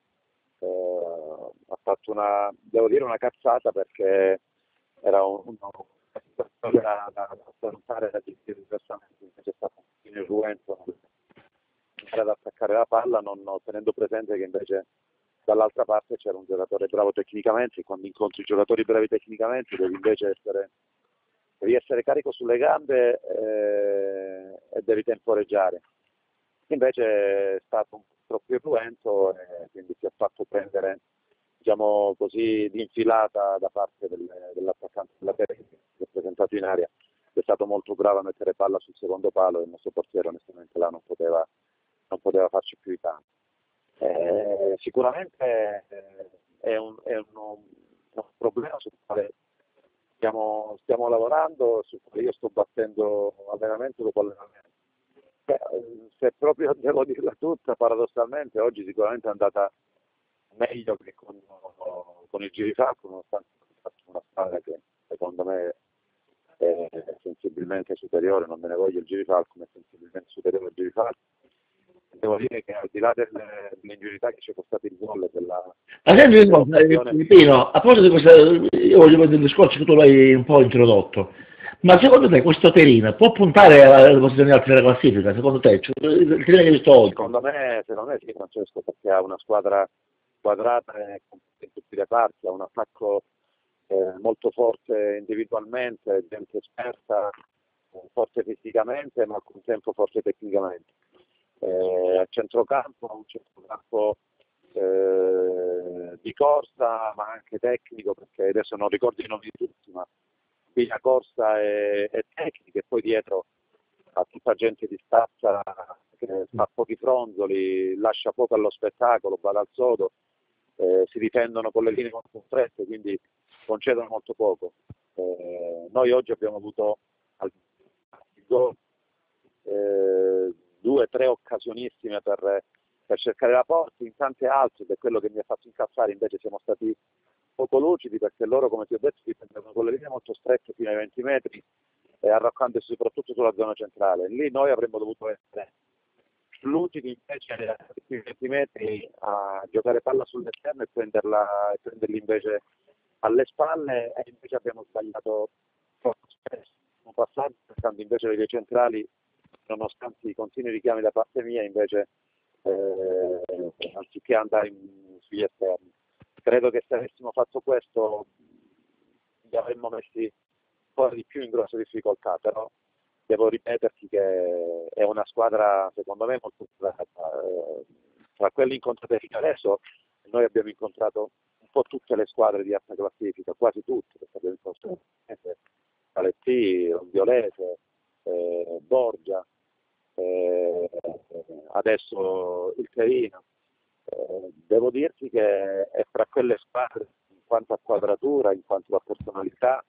Speaker 3: ha fatto una cazzata, per da affrontare, da gestire diversamente, invece è stato un pochino irruento ad attaccare la palla, non tenendo presente che invece dall'altra parte c'era un giocatore bravo tecnicamente. Quando incontri giocatori bravi tecnicamente devi invece essere carico sulle gambe e devi temporeggiare. Invece è stato un po' troppo irruento e quindi si è fatto prendere, diciamo così, di infilata da parte dell'attaccante della Pereira, che è presentato in aria. È stato molto bravo a mettere palla sul secondo palo e il nostro portiere onestamente là non poteva farci più i tanti. Sicuramente è un problema sul quale stiamo lavorando, sul quale io sto battendo allenamento dopo allenamento. Se proprio devo dirla tutta, paradossalmente oggi sicuramente è andata meglio che con il Girifalco, nonostante una squadra che secondo me sensibilmente superiore, non me ne voglio il Girifalco, ma è sensibilmente superiore al Girifalco. Devo dire che al di là dell'ingenuità che ci è costato il gol della
Speaker 2: Pino, a proposito di questa, io voglio vedere il discorso che tu l'hai un po' introdotto, ma secondo te questo Terina può puntare alle posizioni alte della classifica? Secondo te? Cioè, il Terina che hai visto oggi?
Speaker 3: Secondo me sì, Francesco, perché ha una squadra quadrata in tutti i reparti, ha un attacco molto forte individualmente, gente esperta, forte fisicamente, ma al contempo forte tecnicamente. A centrocampo, un centrocampo di corsa, ma anche tecnico, perché adesso non ricordo i nomi di tutti, ma qui la corsa è tecnica, e poi dietro a tutta gente di stazza che fa pochi fronzoli, lascia poco allo spettacolo, va al sodo, si difendono con le linee molto strette, quindi concedono molto poco. Noi oggi abbiamo avuto al gol 2 o 3 occasionissime per cercare la porta, in tante altre, ed è quello che mi ha fatto incazzare. Invece siamo stati poco lucidi, perché loro, come ti ho detto, difendevano con le linee molto strette fino ai 20 metri, arroccandosi soprattutto sulla zona centrale. Lì noi avremmo dovuto essere lucidi, invece ai 20 metri a giocare palla sull'esterno e prenderli invece alle spalle, e invece abbiamo sbagliato troppo spesso un passaggio, cercando invece le vie centrali, nonostante i continui richiami da parte mia, invece anziché andare sugli esterni. Credo che se avessimo fatto questo li avremmo messi ancora di più in grossa difficoltà, però devo ripeterti che è una squadra secondo me molto brava. Tra quelle incontrate fino adesso noi abbiamo incontrato un po' tutte le squadre di alta classifica, quasi tutte, perché abbiamo incontrato Paletti, Violese, Borgia, adesso il Terino. Devo dirti che è fra quelle squadre, in quanto a quadratura, in quanto a personalità,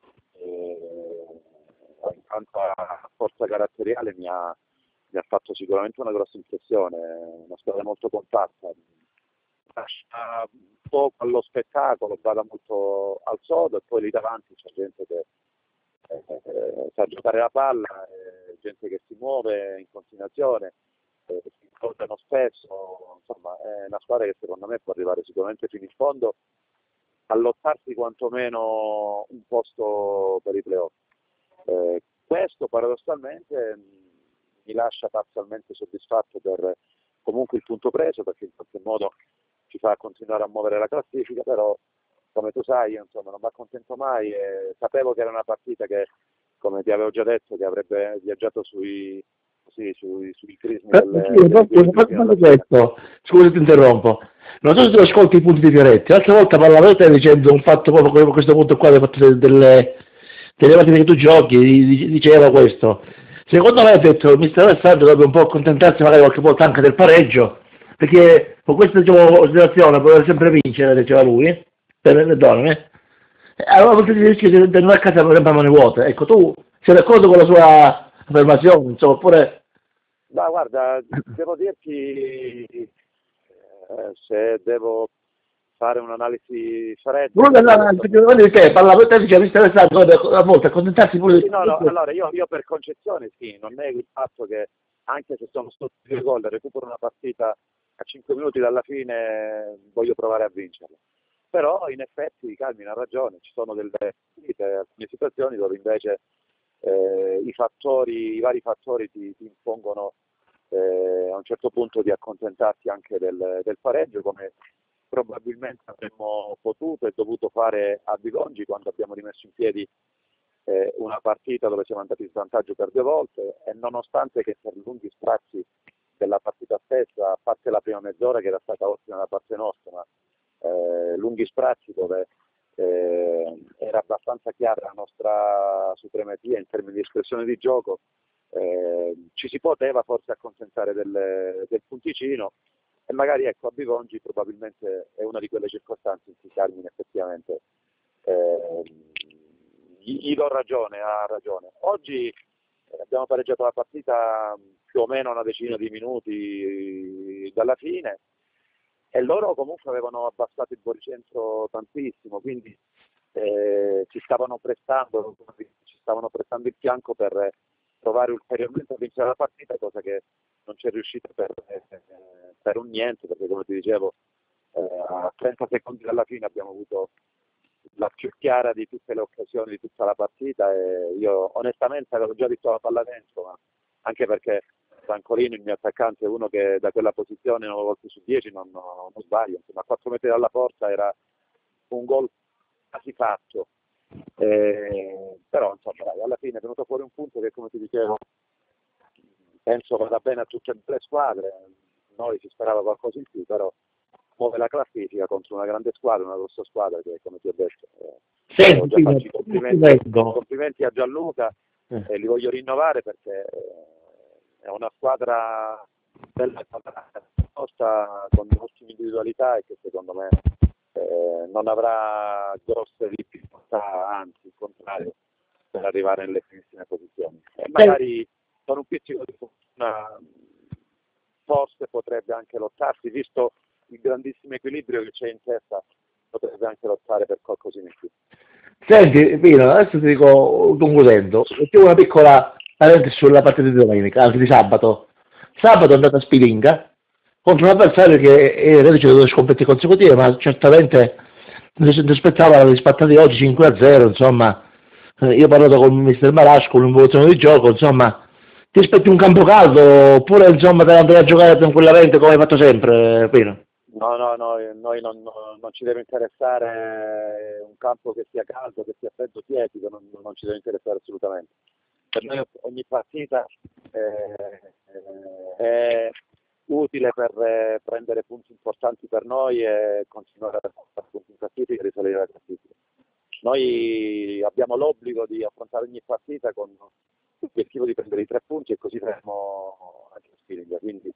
Speaker 3: in quanto a forza caratteriale, mi ha fatto sicuramente una grossa impressione. Una squadra molto compatta, lascia poco allo spettacolo, vada molto al sodo, e poi lì davanti c'è gente che sa giocare la palla, gente che si muove in continuazione, si incontrano spesso. Insomma, è una squadra che secondo me può arrivare sicuramente fino in fondo a lottarsi quantomeno un posto per i playoff. Questo paradossalmente mi lascia parzialmente soddisfatto per comunque il punto preso, perché in qualche modo ci fa continuare a muovere la classifica, però come tu sai io insomma non mi accontento mai, e sapevo che era una partita che, come ti avevo già detto, che avrebbe viaggiato sui crismi
Speaker 2: questo, scusa ti interrompo, non so se tu ascolti i punti di Fioretti, l'altra volta parlava te dicendo un fatto proprio come questo punto qua, delle partite che tu giochi, diceva questo. Secondo me ha detto il mister Alessandro dovrebbe un po' accontentarsi magari qualche volta anche del pareggio, perché con questa situazione poteva sempre vincere, diceva lui, per le donne. Allora volte si rischia di andare a casa per le mani vuote. Ecco, tu sei d'accordo con la sua affermazione, insomma, oppure...
Speaker 3: Ma guarda, devo dirti, se devo fare un'analisi fredda...
Speaker 2: te, parlavo te, diceva mister Alessandro, a volte accontentarsi pure di...
Speaker 3: No, allora io per concezione sì, non nego il fatto che anche se sono sotto 2 gol, recupero una partita a 5 minuti dalla fine, voglio provare a vincerla. Però in effetti Calvin ha ragione, ci sono alcune situazioni dove invece i vari fattori ti impongono a un certo punto di accontentarti anche del pareggio, come probabilmente avremmo potuto e dovuto fare a Bigongi quando abbiamo rimesso in piedi una partita dove siamo andati in svantaggio per 2 volte, e nonostante che per lunghi sprazzi della partita stessa, a parte la prima mezz'ora che era stata ottima da parte nostra, ma lunghi sprazzi dove era abbastanza chiara la nostra supremazia in termini di espressione di gioco, ci si poteva forse accontentare del punticino, e magari ecco a Bigongi probabilmente è una di quelle circostanze in cui Carmine effettivamente gli do ragione, ha ragione. Oggi abbiamo pareggiato la partita più o meno una decina di minuti dalla fine, e loro comunque avevano abbassato il baricentro tantissimo, quindi si stavano prestando, ci stavano prestando il fianco per provare ulteriormente a vincere la partita, cosa che non ci è riuscita per un niente, perché come ti dicevo a 30 secondi dalla fine abbiamo avuto la più chiara di tutte le occasioni di tutta la partita, e io onestamente avevo già visto la palla dentro, ma anche perché Francolino, il mio attaccante, è uno che da quella posizione 9 volte su 10 non sbaglia, insomma a 4 metri dalla porta era un gol quasi fatto, però insomma dai, alla fine è venuto fuori un punto che, come ti dicevo, penso vada bene a tutte le squadre. Noi si sperava qualcosa in più, però muove la classifica contro una grande squadra, una grossa squadra che, come ti ho detto, devo già farci complimenti a Gianluca, e li voglio rinnovare perché è una squadra bella quadrata, con ottime individualità, e che secondo me non avrà grosse difficoltà, anzi il contrario, per arrivare nelle primissime posizioni. E magari con un pizzico di fortuna forse potrebbe anche lottarsi, visto il grandissimo equilibrio che c'è in testa, potrebbe anche lottare per qualcosina in più.
Speaker 2: Senti, Pino, adesso ti dico, concludendo, c'è una piccola parentesi sulla partita di domenica, anzi di sabato. Sabato è andata a Spilinga contro un avversario che è reduce da 2 sconfitte consecutive, ma certamente non si aspettava la rispattata di oggi 5-0, insomma. Io ho parlato con il mister Marasco, un'involuzione di gioco, insomma. Ti aspetti un campo caldo oppure insomma te andrai a giocare tranquillamente come hai fatto sempre, Pino?
Speaker 3: No, noi non ci deve interessare un campo che sia caldo, che sia freddo, tiepido, non ci deve interessare assolutamente. Per noi ogni partita è utile per prendere punti importanti per noi e continuare a fare punti in classifica e risalire la classifica. Noi abbiamo l'obbligo di affrontare ogni partita con l'obiettivo di prendere i 3 punti, e così faremo anche a Spilinga. Quindi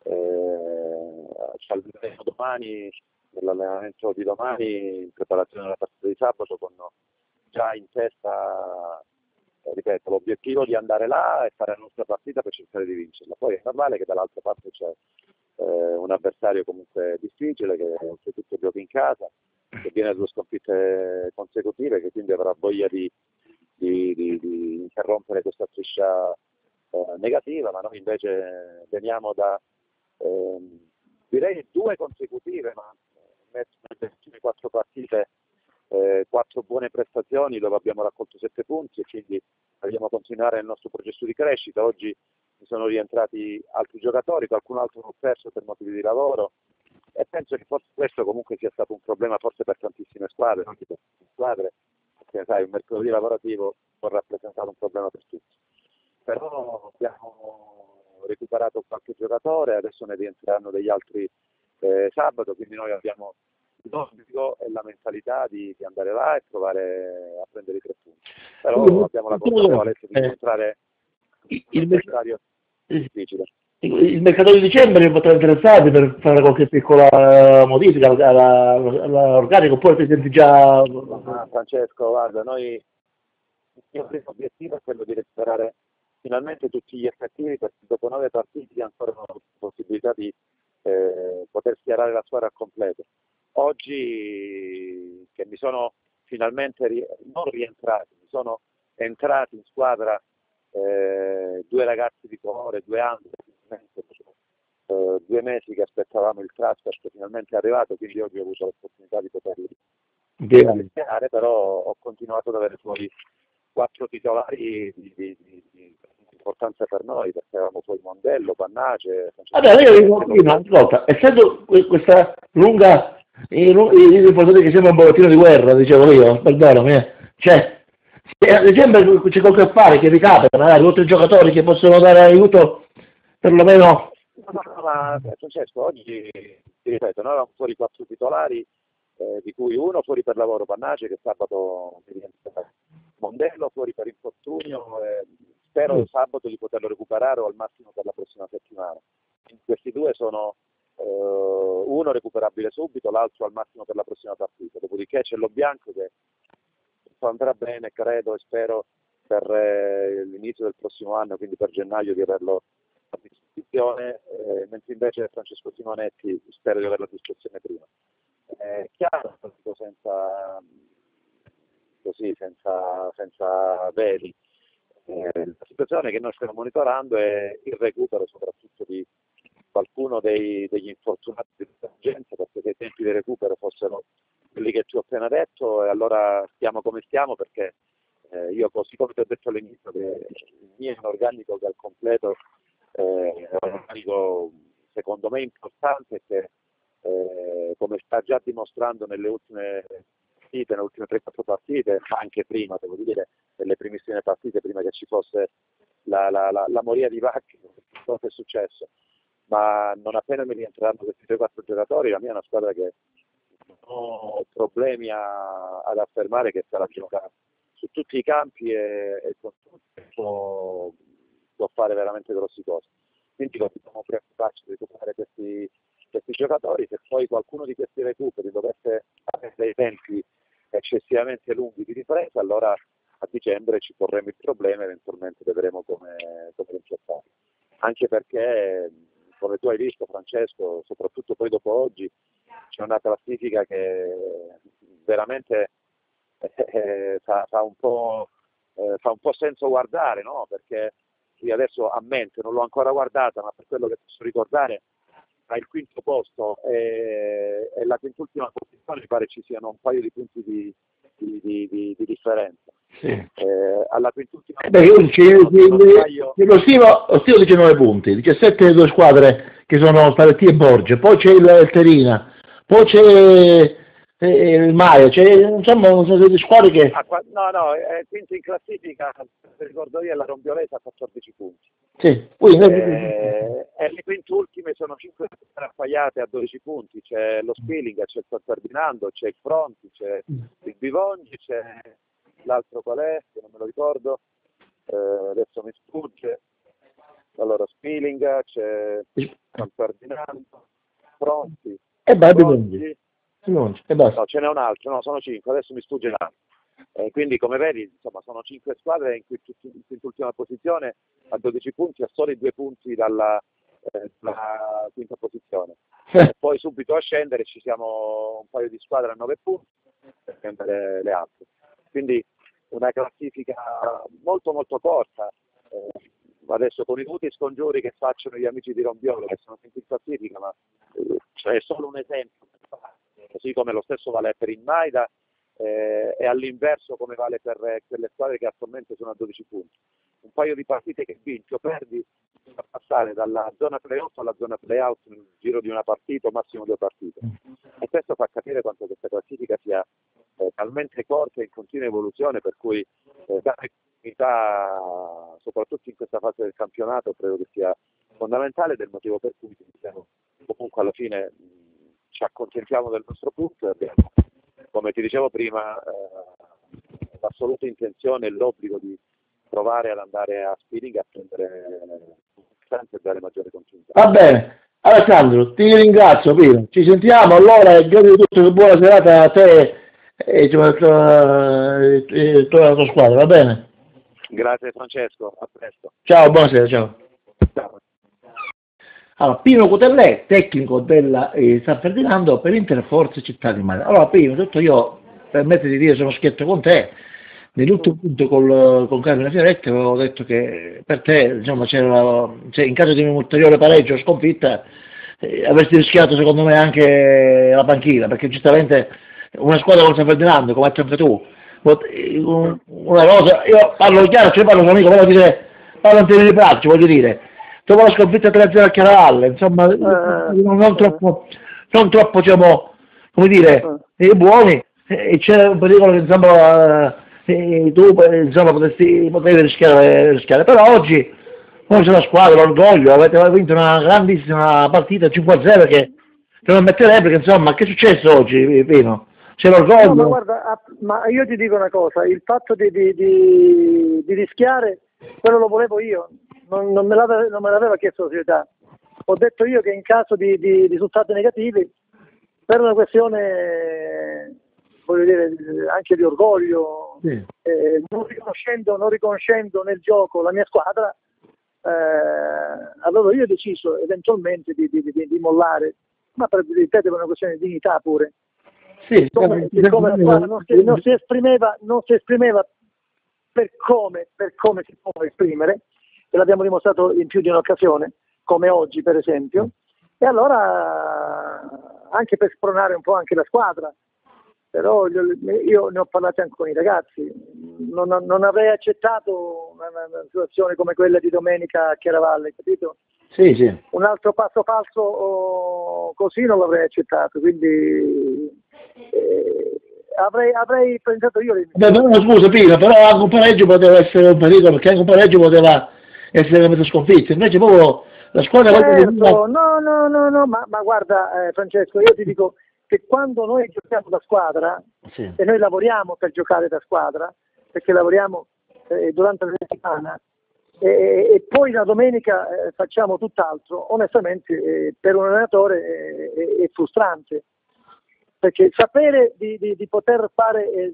Speaker 3: ci allenderemo domani, nell'allenamento di domani, in preparazione della partita di sabato, con già in testa, ripeto, l'obiettivo di andare là e fare la nostra partita per cercare di vincerla. Poi è normale che dall'altra parte c'è un avversario comunque difficile, che oltretutto gioca in casa, che viene da 2 sconfitte consecutive, che quindi avrà voglia di interrompere questa striscia negativa, ma noi invece veniamo da direi 2 consecutive, ma nelle ultime 4 partite 4 buone prestazioni dove abbiamo raccolto 7 punti, e quindi vogliamo continuare il nostro processo di crescita. Oggi mi sono rientrati altri giocatori, qualcun altro l'ho perso per motivi di lavoro, e penso che forse questo comunque sia stato un problema forse per tantissime squadre, anche per squadre, perché sai, un mercato lavorativo può rappresentare un problema per tutti. Però abbiamo recuperato qualche giocatore, adesso ne rientreranno degli altri sabato, quindi noi abbiamo l'obbligo e la mentalità di andare là e provare a prendere i 3 punti. Però abbiamo la consapevolezza di incontrare un avversario difficile.
Speaker 2: Il mercato di dicembre potrà interessarti per fare qualche piccola modifica all'organico, oppure ti senti già...
Speaker 3: Francesco, guarda, il mio primo obiettivo è quello di recuperare finalmente tutti gli effettivi, perché dopo 9 partite ancora non ho la possibilità di poter schierare la squadra al completo. Oggi che mi sono finalmente non rientrati, mi sono entrati in squadra 2 ragazzi di colore, 2 anni, 2 mesi che aspettavamo il transfer, che finalmente è arrivato, quindi oggi ho avuto l'opportunità di poterli schierare, però ho continuato ad avere fuori 4 titolari di importanza per noi, perché avevamo poi Mondello, Pannace.
Speaker 2: Vabbè, io dico, ascolta, essendo questa lunga, i portatori che sembra un bollettino di guerra, dicevo io, perdonami, cioè, se ad esempio c'è qualche affare che ricapita, magari oltre i giocatori che possono dare aiuto, perlomeno...
Speaker 3: No, ma Francesco, oggi, ti ripeto, noi avevamo fuori 4 titolari, di cui uno fuori per lavoro, Pannace, che sabato mi rientra, Mondello fuori per infortunio, spero sabato di poterlo recuperare o al massimo per la prossima settimana. Questi 2 sono uno recuperabile subito, l'altro al massimo per la prossima partita. Dopodiché c'è Lo Bianco che andrà bene, credo e spero, per l'inizio del prossimo anno, quindi per gennaio, di averlo a disposizione, mentre invece Francesco Simonetti spero di averlo a disposizione prima. È chiaro, senza così senza veli. La situazione che noi stiamo monitorando è il recupero soprattutto di qualcuno degli infortunati di urgenza, perché se i tempi di recupero fossero quelli che ti ho appena detto, e allora stiamo come stiamo, perché io, così come ti ho detto all'inizio, che il mio è un organico che al completo è un organico secondo me importante, che come sta già dimostrando nelle ultime partite, nelle ultime 3-4 partite, ma anche prima, devo dire, nelle primissime partite, prima che ci fosse la moria di Vacchi, cosa è successo. Ma non appena mi rientreranno questi 3-4 giocatori, la mia è una squadra che non ho problemi ad affermare che sarà giocata su tutti i campi e con tutti può fare veramente grossi cose. Quindi dobbiamo preoccuparci di recuperare questi giocatori. Se poi qualcuno di questi recuperi dovesse avere dei tempi eccessivamente lunghi di ripresa, allora a dicembre ci porremo il problema e eventualmente vedremo come rimpiazzarlo. Anche perché, come tu hai visto, Francesco, soprattutto poi dopo oggi, c'è una classifica che veramente fa un po' senso guardare, no? Perché io adesso a mente non l'ho ancora guardata, ma per quello che posso ricordare, tra il quinto posto e la quintultima posizione mi pare ci siano un paio di punti di differenza.
Speaker 2: Sì.
Speaker 3: Alla quintultima
Speaker 2: lo stimo 19 punti, 17 le due squadre che sono Spalletti e Borgia, poi c'è il Terina, poi c'è il Maio, insomma sono delle squadre che...
Speaker 3: quinto in classifica, se ricordo io, è la Rombiolese a 14 punti.
Speaker 2: Sì,
Speaker 3: e le quintultime sono 5 appaiate a 12 punti, c'è lo Spilling, c'è il San Ferdinando, c'è il Fronti, c'è il Bivongi, c'è l'altro qual è, che non me lo ricordo, adesso mi sfugge, allora Spilling, c'è San Ferdinando, Fronti,
Speaker 2: e Bivongi.
Speaker 3: No, ce n'è un altro, no, sono 5, adesso mi sfugge l'altro. Quindi come vedi, insomma, sono 5 squadre in quint'ultima posizione a 12 punti, a soli 2 punti dalla quinta posizione. E poi subito a scendere ci siamo un paio di squadre a 9 punti per prendere le altre. Quindi una classifica molto molto corta. Adesso con i tutti i scongiuri che facciano gli amici di Rombiolo, che sono sempre in classifica, ma è solo un esempio, così come lo stesso vale per il Maida, e all'inverso come vale per quelle squadre che attualmente sono a 12 punti. Un paio di partite che vinci o perdi a passare dalla zona playoff alla zona playout nel giro di una partita o massimo 2 partite, e questo fa capire quanto questa classifica sia talmente corta e in continua evoluzione, per cui dare continuità soprattutto in questa fase del campionato credo che sia fondamentale, del motivo per cui comunque alla fine ci accontentiamo del nostro punto e abbiamo, come ti dicevo prima, l'assoluta intenzione e l'obbligo di provare ad andare a Spilling a prendere e dare maggiore continuità.
Speaker 2: Va bene, Alessandro, ti ringrazio, Pino. Ci sentiamo allora e grazie di tutto, buona serata a te e la tua squadra, va bene?
Speaker 3: Grazie Francesco, a presto.
Speaker 2: Ciao, buonasera, ciao.
Speaker 3: Ciao.
Speaker 2: Allora, Pino Cutellè, tecnico della San Ferdinando per Interforze Città di Mare. Allora, Pino, tutto io, permetti di dire, sono schietto con te. Nell'ultimo punto con Carmine Fioretti avevo detto che per te, insomma, in caso di un ulteriore pareggio o sconfitta, avresti rischiato secondo me anche la panchina, perché giustamente una squadra con San Ferdinando, come hai detto anche tu, una cosa, io parlo chiaro, cioè parlo con amico, parlo in termini pratici, voglio dire, dopo la sconfitta 3-0 a Chiaravalle, insomma, non troppo, diciamo, come dire, buoni, e c'è un pericolo che, insomma, tu, insomma, potevi rischiare, però oggi c'è la squadra, l'orgoglio, avete vinto una grandissima partita 5-0 che non metterebbe, perché insomma, che è successo oggi, Pino? C'è l'orgoglio?
Speaker 5: No, ma guarda, ma io ti dico una cosa, il fatto di rischiare, quello lo volevo io, non me l'aveva chiesto la società. Ho detto io che in caso di risultati negativi, per una questione, voglio dire, anche di orgoglio,
Speaker 2: sì.
Speaker 5: Non riconoscendo nel gioco la mia squadra, allora io ho deciso eventualmente di mollare, ma per una questione di dignità pure.
Speaker 2: Sì,
Speaker 5: siccome la squadra non si esprimeva per come si può esprimere, e l'abbiamo dimostrato in più di un'occasione, come oggi per esempio, e allora anche per spronare un po' anche la squadra, però io ne ho parlato anche con i ragazzi, non avrei accettato una situazione come quella di domenica a Chiaravalle, capito?
Speaker 2: Sì, sì.
Speaker 5: Un altro passo falso così non l'avrei accettato, quindi avrei pensato io.
Speaker 2: Beh, però, scusa Pino, però anche un pareggio poteva essere un pericolo, perché anche un pareggio poteva essere veramente sconfitto, invece proprio la squadra...
Speaker 5: Certo, no, ma guarda Francesco, io ti dico che quando noi giochiamo da squadra,
Speaker 2: Sì.
Speaker 5: e noi lavoriamo per giocare da squadra, perché lavoriamo durante la settimana, e poi la domenica facciamo tutt'altro, onestamente per un allenatore è frustrante, perché sapere di poter fare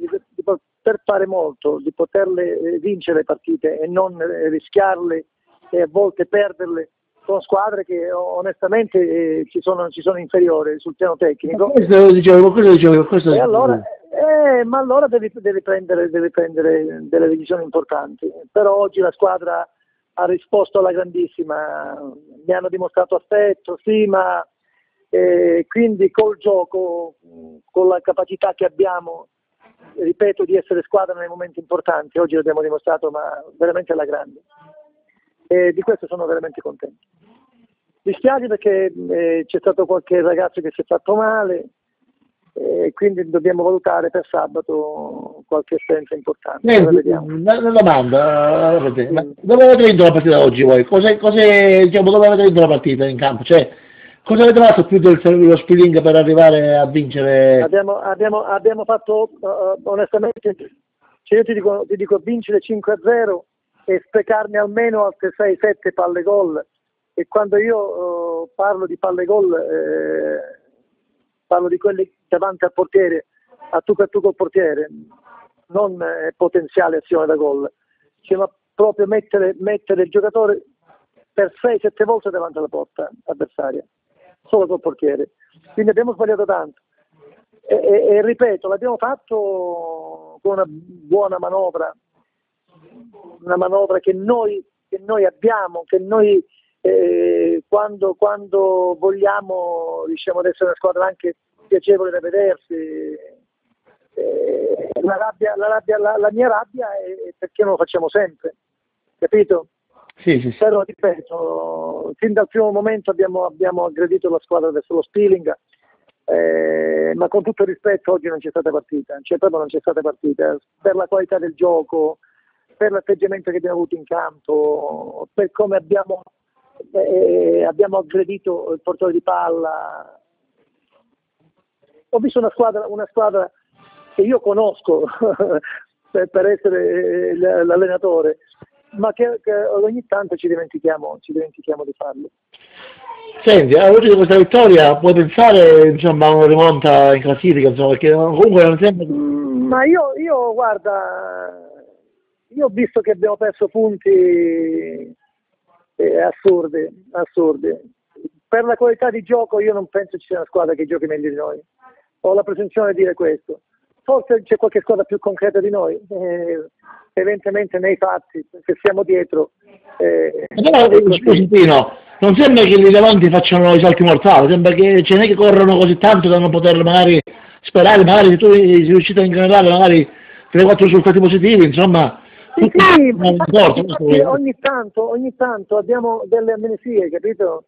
Speaker 5: molto, di poterle vincere le partite e non rischiarle e a volte perderle con squadre che onestamente ci sono inferiori sul piano tecnico.
Speaker 2: Questo dicevo.
Speaker 5: E allora, ma allora devi prendere delle decisioni importanti. Però oggi la squadra ha risposto alla grandissima, mi hanno dimostrato affetto, stima, quindi col gioco, con la capacità che abbiamo, ripeto, di essere squadra nei momenti importanti, oggi l'abbiamo dimostrato, ma veramente alla grande. E di questo sono veramente contento. Mi spiace perché c'è stato qualche ragazzo che si è fatto male, quindi dobbiamo valutare per sabato qualche esperienza importante.
Speaker 2: Una domanda, dove avete vinto la partita oggi voi? Diciamo, dove avete vinto la partita in campo? Cioè, cosa avete fatto più dello speeding per arrivare a vincere?
Speaker 5: Abbiamo fatto onestamente, cioè io ti dico vincere 5-0 e sprecarne almeno altre 6-7 palle gol, e quando io parlo di palle gol parlo di quelli davanti al portiere, a tu per tu col portiere, non potenziale azione da gol, cioè, ma proprio mettere il giocatore per 6-7 volte davanti alla porta avversaria, solo col portiere. Quindi abbiamo sbagliato tanto. E ripeto, l'abbiamo fatto con una buona manovra, una manovra che noi abbiamo, che noi quando vogliamo riusciamo ad essere una squadra anche piacevole da vedersi. La mia rabbia è perché non lo facciamo sempre, capito?
Speaker 2: Sì.
Speaker 5: Però ripeto, fin dal primo momento abbiamo aggredito la squadra verso lo Spilling, ma con tutto il rispetto oggi non c'è stata partita, cioè proprio non c'è stata partita, per la qualità del gioco, per l'atteggiamento che abbiamo avuto in campo, per come abbiamo aggredito il portatore di palla. Ho visto una squadra che io conosco per essere l'allenatore, ma che ogni tanto ci dimentichiamo di farlo.
Speaker 2: Senti, oggi di questa vittoria puoi pensare insomma a una rimonta in classifica, insomma, perché comunque non sembra...
Speaker 5: Ma io guarda, io ho visto che abbiamo perso punti assurdi. Per la qualità di gioco io non penso ci sia una squadra che giochi meglio di noi. Ho la presunzione di dire questo. Forse c'è qualche squadra più concreta di noi, evidentemente nei fatti, se siamo dietro.
Speaker 2: Scusi Pino, non sembra che lì davanti facciano i salti mortali, sembra che ce n'è che corrono così tanto da non poter magari sperare, magari se tu sei riuscito a incanalare magari 3-4 risultati positivi, insomma...
Speaker 5: Sì, ma infatti ogni tanto abbiamo delle amnesie, capito?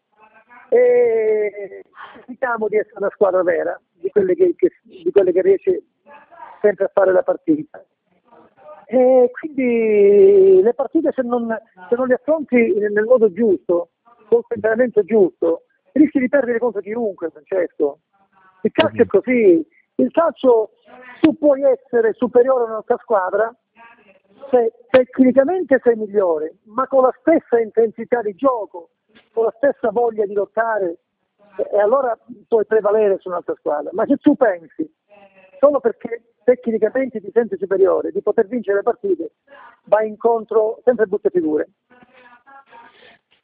Speaker 5: E cerchiamo di essere una squadra vera, di quelle che riesce sempre a fare la partita. E quindi le partite se non le affronti nel modo giusto, col temperamento giusto, rischi di perdere contro chiunque, Francesco. Il calcio è così, il calcio tu puoi essere superiore a un'altra squadra se tecnicamente sei migliore, ma con la stessa intensità di gioco, con la stessa voglia di lottare, e allora puoi prevalere su un'altra squadra. Ma se tu pensi solo perché tecnicamente ti senti superiore di poter vincere le partite, vai incontro sempre brutte figure.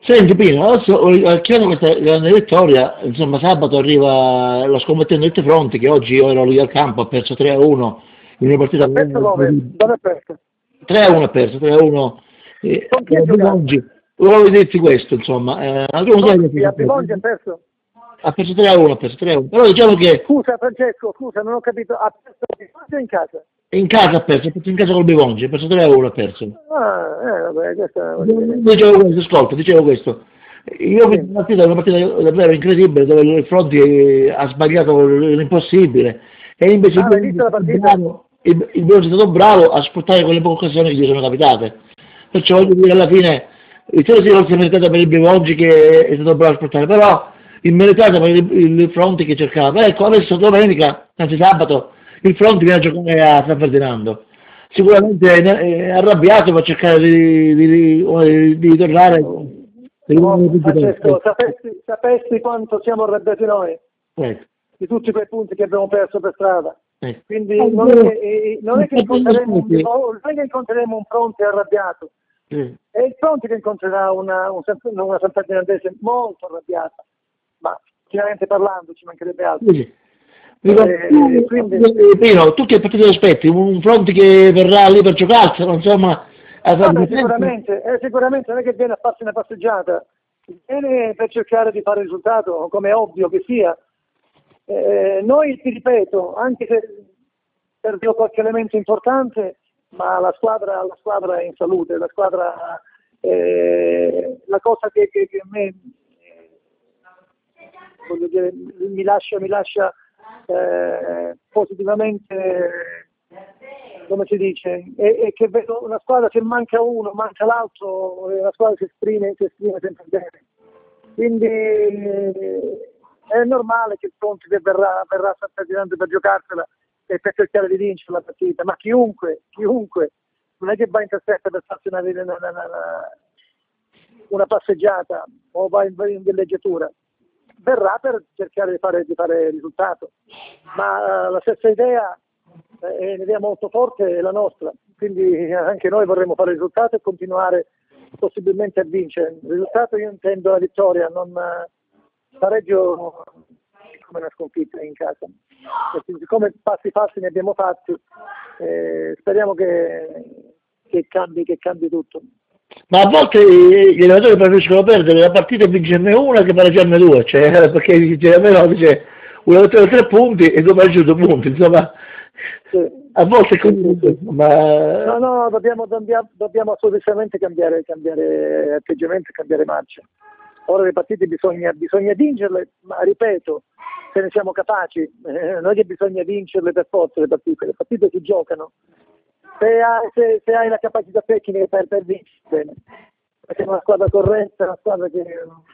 Speaker 2: Senti Pino, adesso chiaro questa grande vittoria, insomma sabato arriva lo scommettente Fronti che oggi io ero lì al campo, ha perso 3-1 in una partita...
Speaker 5: Ha perso dove ha perso?
Speaker 2: 3-1 ha perso, 3-1
Speaker 5: Con chi ha giocato?
Speaker 2: oggi. Volevo dirti questo, insomma.
Speaker 5: A Bimongi ha perso?
Speaker 2: Ha perso 3-1, ha perso 3-1. Però diciamo che
Speaker 5: Scusa Francesco, scusa, non ho capito, ha perso in casa?
Speaker 2: in casa ha perso in casa col Bimongi, ha perso 3-1, ha perso.
Speaker 5: Vabbè, questa...
Speaker 2: Dicevo questo, ascolta, dicevo questo. Io mi sono partita una partita davvero incredibile dove il Fronti ha sbagliato l'impossibile e invece
Speaker 5: hai visto la partita?
Speaker 2: il Bimongi è stato bravo a sfruttare quelle poche occasioni che gli sono capitate. Perciò voglio dire alla fine il tiro si è meritato per il Bimongi che è stato bravo a sfruttare, però il meritato per il Fronti che cercava. Ecco, adesso domenica, anzi sabato, il Fronti viene a giocare a San Ferdinando. Sicuramente è arrabbiato per cercare di tornare.
Speaker 5: Francesco, sapessi quanto siamo arrabbiati noi di tutti quei punti che abbiamo perso per strada. Quindi non è che incontreremo un Fronti arrabbiato, è il Fronti che incontrerà una San Ferdinandese molto arrabbiata, ma chiaramente parlando ci mancherebbe altro.
Speaker 2: Quindi... Pino, tu che partito aspetti? Un Fronti che verrà lì per giocarselo, insomma...
Speaker 5: Sicuramente non è che viene a farsi una passeggiata, viene per cercare di fare il risultato, come è ovvio che sia. Noi, ti ripeto, anche se perdiamo qualche elemento importante, ma la squadra è in salute, la squadra, la cosa che a me voglio dire, mi lascia positivamente, come si dice, è che vedo una squadra che manca uno, manca l'altro, è una squadra che si esprime sempre bene. Quindi è normale che il Fronti verrà a San Ferdinando per giocarsela e per cercare di vincere la partita, ma chiunque non è che va in trasferta per farsi una passeggiata o va in villeggiatura, verrà per cercare di fare risultato, ma la stessa idea è un'idea molto forte è la nostra, quindi anche noi vorremmo fare risultato e continuare possibilmente a vincere. Il risultato io intendo la vittoria, non pareggio come una sconfitta in casa. E siccome passi ne abbiamo fatti, speriamo che cambi tutto.
Speaker 2: Ma a volte gli allenatori preferiscono perdere la partita e vincerne una che pareggiarne due, cioè, perché dice una vittoria 3 punti e due pareggi 2 punti, insomma, sì. A volte è così, ma...
Speaker 5: No, dobbiamo assolutamente cambiare atteggiamento e cambiare marcia. Ora le partite bisogna vincerle, ma ripeto, se ne siamo capaci, non è che bisogna vincerle per forza le partite si giocano. Se hai la capacità tecnica per vincere, bene. Perché è una squadra corretta, una squadra che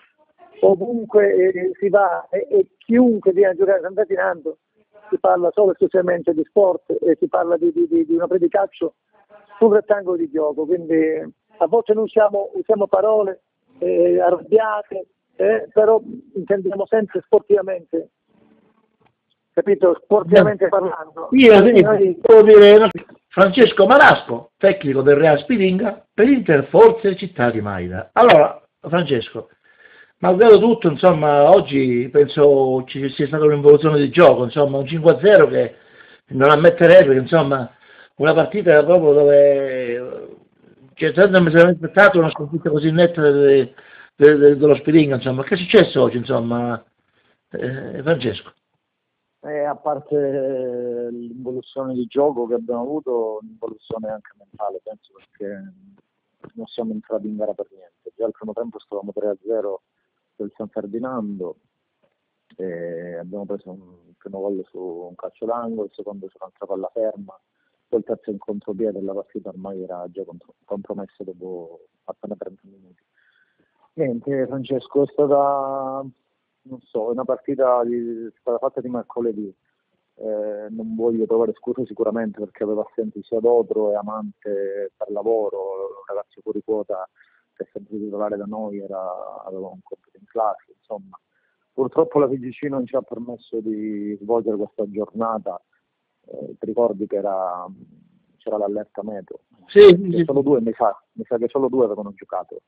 Speaker 5: ovunque si va e chiunque viene a giocare a San Ferdinando si parla solo e esclusivamente di sport e si parla di una partita di calcio sul rettangolo di gioco, quindi a volte non usiamo parole arrabbiate, però intendiamo sempre sportivamente, capito? Sportivamente parlando.
Speaker 2: Io devo dire Francesco Marasco, tecnico del Real Spiringa, per Inter Forze Città di Maida. Allora, Francesco, malgrado tutto, insomma, oggi penso ci sia stata un'involuzione di gioco, insomma, un 5-0 che non ammetterei, perché insomma, una partita proprio dove c'è tanto mi sarei aspettato una sconfitta così netta dello Spiringa, insomma. Che è successo oggi, insomma, Francesco?
Speaker 3: A parte l'involuzione di gioco che abbiamo avuto, l'involuzione anche mentale, penso, perché non siamo entrati in gara per niente. Già al primo tempo stavamo 3-0 del San Ferdinando e abbiamo preso un primo gol su un calcio d'angolo, il secondo su un'altra palla ferma, poi il terzo in contropiede, la partita ormai era già compromessa dopo appena 30 minuti. Niente, Francesco, è stata, non so, una partita stata fatta di mercoledì. Non voglio trovare scuse sicuramente perché aveva assenti sia Dotro e Amante per lavoro, un ragazzo fuori quota che è sempre titolare da noi, aveva un compito in classe, insomma. Purtroppo la FIGC non ci ha permesso di svolgere questa giornata, ti ricordi che c'era l'allerta meteo?
Speaker 2: Sì.
Speaker 3: Solo due, mi sa che solo 2 avevano giocato.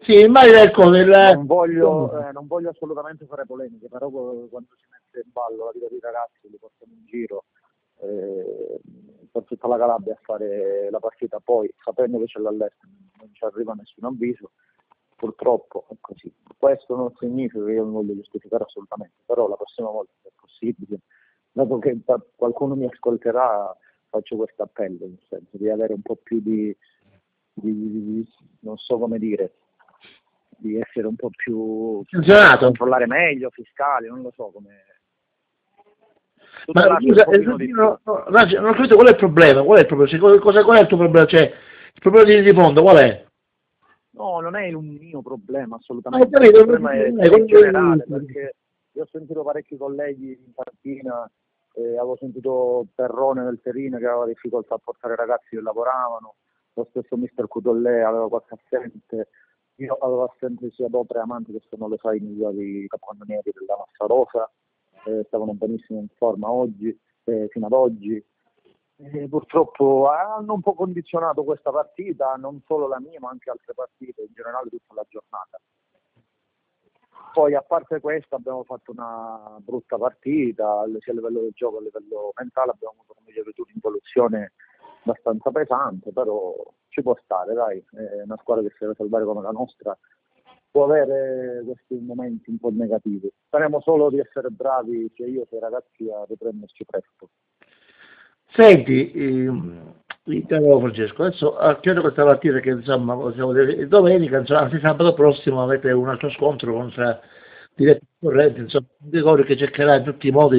Speaker 2: Sì, immagina il coso,
Speaker 3: non voglio assolutamente fare polemiche, però quando si mette in ballo la vita dei ragazzi, li portano in giro per tutta la Calabria a fare la partita, poi sapendo che c'è l'all'estero non ci arriva nessun avviso, purtroppo è così. Questo non significa che io non voglio giustificare assolutamente, però la prossima volta, se è possibile, dopo che qualcuno mi ascolterà, faccio questo appello, nel senso di avere un po' più di non so come dire, di essere un po' più controllare meglio, fiscali, non lo so come.
Speaker 2: Ma scusa, non ho capito qual è il problema? Qual è il problema? Qual è il tuo problema? Cioè, il problema di fondo qual è?
Speaker 3: No, non è un mio problema, assolutamente.
Speaker 2: Il
Speaker 3: problema è generale, perché io ho sentito parecchi colleghi in panchina, avevo sentito Perrone del Serino che aveva difficoltà a portare ragazzi che lavoravano, lo stesso mister Cutollè aveva qualche assente, io avevo assente sia Dopre e Amanti, che sono le sai migliori capocannonieri della Massa Rosa, stavano benissimo in forma oggi, fino ad oggi. Purtroppo hanno un po' condizionato questa partita, non solo la mia ma anche altre partite, in generale tutta la giornata. Poi a parte questo abbiamo fatto una brutta partita, sia a livello del gioco che a livello mentale, abbiamo avuto come dire un'involuzione abbastanza pesante, però ci può stare, dai, è una squadra che si deve salvare come la nostra, può avere questi momenti un po' negativi. Speriamo solo di essere bravi sia io che i ragazzi a riprenderci presto.
Speaker 2: Senti, caro Francesco, adesso chiudo questa partita che insomma domenica, insomma, anzi sabato prossimo avete un altro scontro contro Diretti Correnti, insomma, ricordo che cercherà in tutti i modi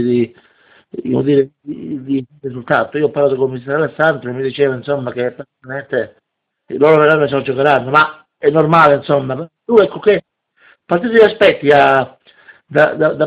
Speaker 2: di risultato. Io ho parlato con il mister Alessandro e mi diceva insomma che praticamente loro veramente se lo giocheranno, ma è normale insomma. Tu ecco che partita ti aspetti da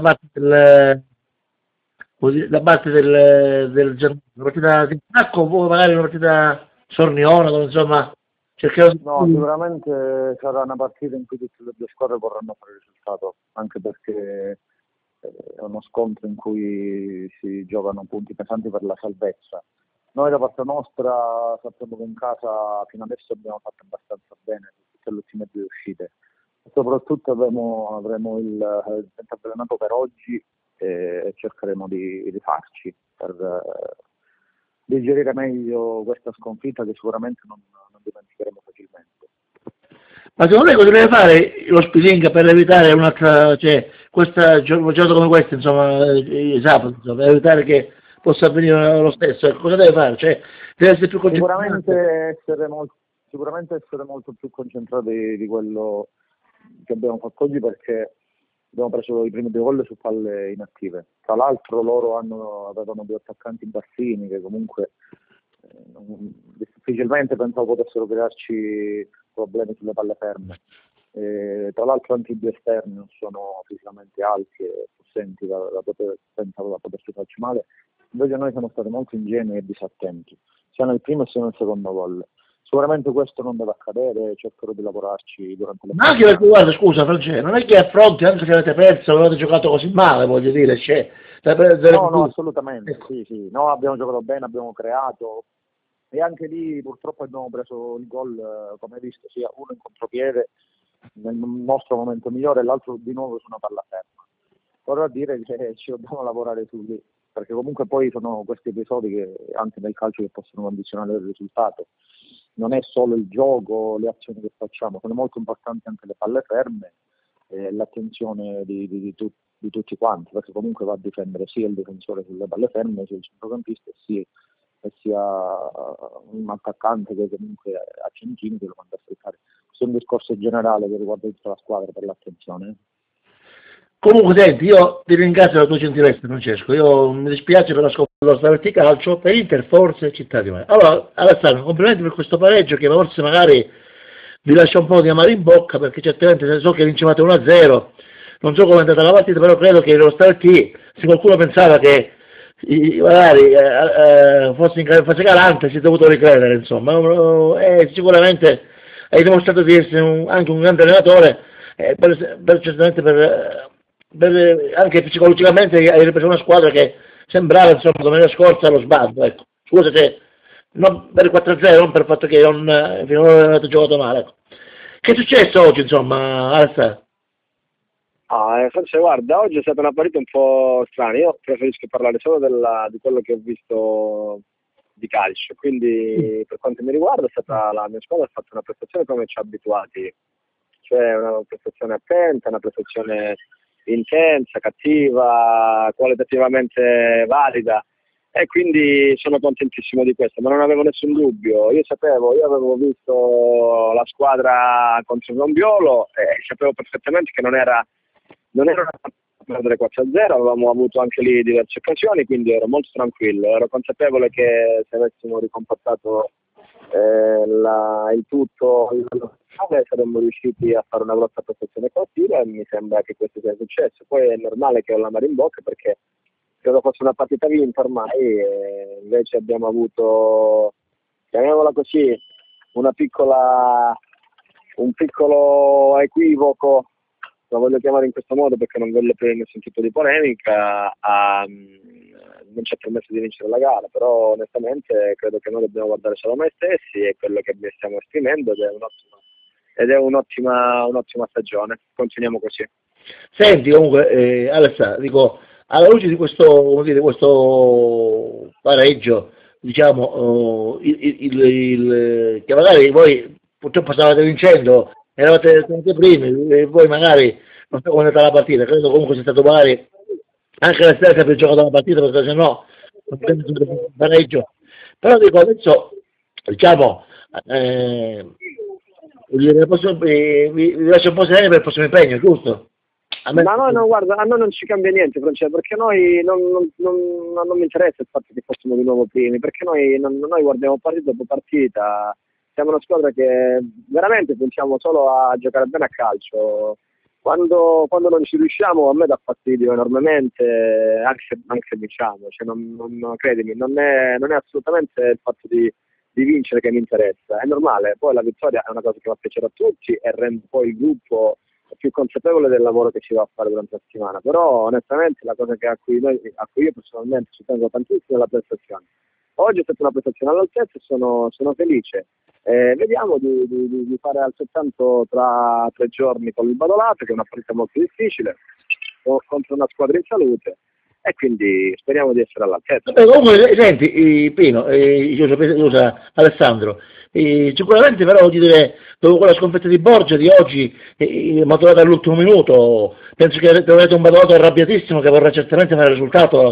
Speaker 2: parte del Giannone, una partita di attacco o magari una partita sorniona, dove insomma cercherò di...
Speaker 3: No, sicuramente sarà una partita in cui tutte le due squadre vorranno fare il risultato, anche perché è uno scontro in cui si giocano punti pesanti per la salvezza. Noi da parte nostra sappiamo che in casa fino adesso abbiamo fatto abbastanza bene tutte le ultime due uscite, soprattutto avremo il tempo avvelenato per oggi e cercheremo di rifarci per digerire meglio questa sconfitta che sicuramente non dimenticheremo facilmente.
Speaker 2: Ma secondo lei cosa deve fare lo Spilinga per evitare un'altra, cioè questa giornata come questa, insomma, sabato, insomma, per evitare che possa avvenire lo stesso? Cosa deve fare? Cioè, deve essere più concentrato?
Speaker 3: Sicuramente essere molto più concentrati di quello che abbiamo fatto oggi, perché abbiamo preso i primi due gol su palle inattive. Tra l'altro loro avevano due attaccanti impazzini che comunque difficilmente pensavo potessero crearci problemi sulle palle ferme. Tra l'altro anche i due esterni non sono fisicamente alti e possenti pensavo da poterci farci male. Invece noi siamo stati molto ingenui e disattenti, sia nel primo sia nel secondo gol. Sicuramente questo non deve accadere, cercherò di lavorarci durante le
Speaker 2: Ma anche perché, guarda, scusa Francesco, non è che a fronte, anche se avete perso, non avete giocato così male, voglio dire, cioè,
Speaker 3: no, assolutamente,
Speaker 2: ecco.
Speaker 3: Sì, no, abbiamo giocato bene, abbiamo creato, e anche lì purtroppo abbiamo preso il gol, come hai visto, sia uno in contropiede nel nostro momento migliore e l'altro di nuovo su una palla ferma. Vorrà dire che ci dobbiamo lavorare su lì, perché comunque poi sono questi episodi che anche nel calcio che possono condizionare il risultato. Non è solo il gioco, le azioni che facciamo, sono molto importanti anche le palle ferme e l'attenzione di tutti quanti, perché comunque va a difendere sia il difensore sulle palle ferme, sia il centrocampista e sia un attaccante che comunque a centini che lo manda a sfruttare. Questo è un discorso generale che riguarda tutta la squadra per l'attenzione.
Speaker 2: Comunque senti, io ti ringrazio della tua gentilezza Francesco, io mi dispiace per la sconfitta dello Staretti Calcio, per Inter forse Città di Mare. Allora Alessandro, complimenti per questo pareggio che forse magari vi lascia un po' di amaro in bocca, perché certamente so che vincevate 1-0, non so come è andata la partita, però credo che lo Staretti, se qualcuno pensava che magari fosse in fase calante, si è dovuto ricredere, insomma, sicuramente hai dimostrato di essere anche un grande allenatore, certamente anche psicologicamente hai ripreso una squadra che sembrava insomma domenica scorsa allo sbando, ecco. Scusa se non per il 4-0, non per il fatto che finora non avete giocato male, ecco. Che è successo oggi, insomma, Alessandro?
Speaker 3: Forse guarda, oggi è stata una partita un po' strana. Io preferisco parlare solo di quello che ho visto di calcio. Quindi, per quanto mi riguarda, la mia squadra ha fatto una prestazione come ci ha abituati, cioè una prestazione attenta, una prestazione intensa, cattiva, qualitativamente valida. E quindi sono contentissimo di questo, ma non avevo nessun dubbio. Io avevo visto la squadra contro il Monbiolo e sapevo perfettamente che non era una perdere 4-0, avevamo avuto anche lì diverse occasioni, quindi ero molto tranquillo, ero consapevole che se avessimo ricompattato il tutto saremmo riusciti a fare una grossa prestazione collettiva e mi sembra che questo sia successo. Poi è normale che ho l'amaro in bocca perché credo fosse una partita vinta ormai e invece abbiamo avuto, chiamiamola così, un piccolo equivoco, lo voglio chiamare in questo modo perché non voglio aprire nessun tipo di polemica, non ci ha permesso di vincere la gara, però onestamente credo che noi dobbiamo guardare solo noi stessi e quello che stiamo esprimendo ed è un'ottima stagione. Continuiamo così.
Speaker 2: Senti, comunque, Alessandro, dico, alla luce di questo pareggio, diciamo, che magari voi purtroppo stavate vincendo, eravate primi, e voi magari non so come è andata la partita, credo comunque sia stato magari anche la stessa per giocato la partita, perché se no non prende un pareggio. Però dico adesso, diciamo, vi lascio un po' sereni per il prossimo impegno, giusto?
Speaker 3: Ma guarda, a noi non ci cambia niente, Francesco, perché noi non mi interessa il fatto che fossimo di nuovo primi, perché noi guardiamo partita dopo partita, siamo una squadra che veramente puntiamo solo a giocare bene a calcio. Quando non ci riusciamo a me dà fastidio enormemente, anche se vinciamo, cioè credimi, non è assolutamente il fatto di vincere che mi interessa, è normale, poi la vittoria è una cosa che va a piacere a tutti e rende poi il gruppo più consapevole del lavoro che ci va a fare durante la settimana, però onestamente la cosa a cui io personalmente ci tengo tantissimo è la prestazione. Oggi è stata una prestazione all'altezza e sono felice. Vediamo di fare altrettanto tra 3 giorni con il Badolato, che è una partita molto difficile, contro una squadra in salute, e quindi speriamo di essere all'altezza.
Speaker 2: Comunque, senti, Pino, Alessandro, sicuramente però voglio dire, dopo quella sconfitta di Borgia di oggi, maturata all'ultimo minuto, penso che avrete un Badolato arrabbiatissimo che vorrà certamente fare il risultato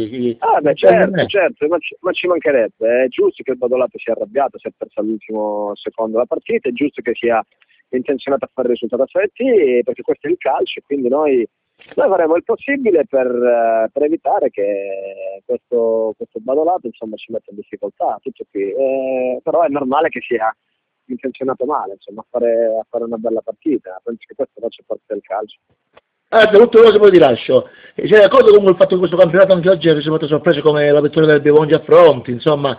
Speaker 3: certo, ma ci mancherebbe, è giusto che il Badolato sia arrabbiato, si è perso all'ultimo secondo la partita, è giusto che sia intenzionato a fare il risultato a Saletti, perché questo è il calcio, e quindi noi faremo il possibile per evitare che questo Badolato insomma ci metta in difficoltà, tutto qui. Però è normale che sia intenzionato male, insomma, a fare una bella partita. Penso che questo faccia parte del calcio.
Speaker 2: L'ultima cosa poi ti lascio. Sei d'accordo comunque il fatto che questo campionato anche oggi ha riservato sorprese come la vittoria del Bivongia a Fronti, insomma,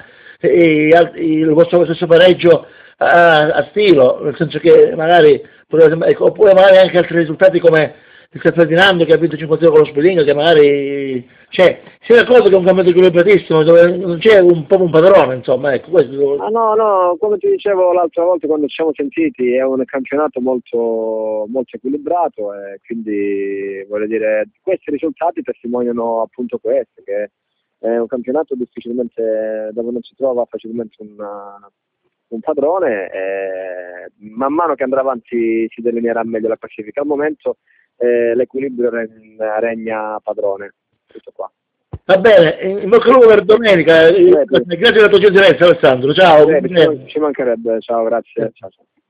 Speaker 2: il vostro stesso pareggio a Stilo, nel senso che magari oppure magari anche altri risultati come il San Ferdinando che ha vinto 5-0 con lo Spilinga, che magari sei d'accordo che è un campionato equilibratissimo dove non c'è un po' un padrone, insomma, ecco questo.
Speaker 3: No, come ti dicevo l'altra volta quando ci siamo sentiti, è un campionato molto molto equilibrato e quindi voglio dire questi risultati testimoniano appunto questo, che è un campionato difficilmente dove non si trova facilmente un padrone, man mano che andrà avanti si delineerà meglio la classifica. Al momento l'equilibrio regna padrone, tutto qua.
Speaker 2: Va bene, in bocca al lupo per domenica, grazie della tua gentilezza Alessandro, ciao.
Speaker 3: Ci mancherebbe, ciao, grazie. Ciao.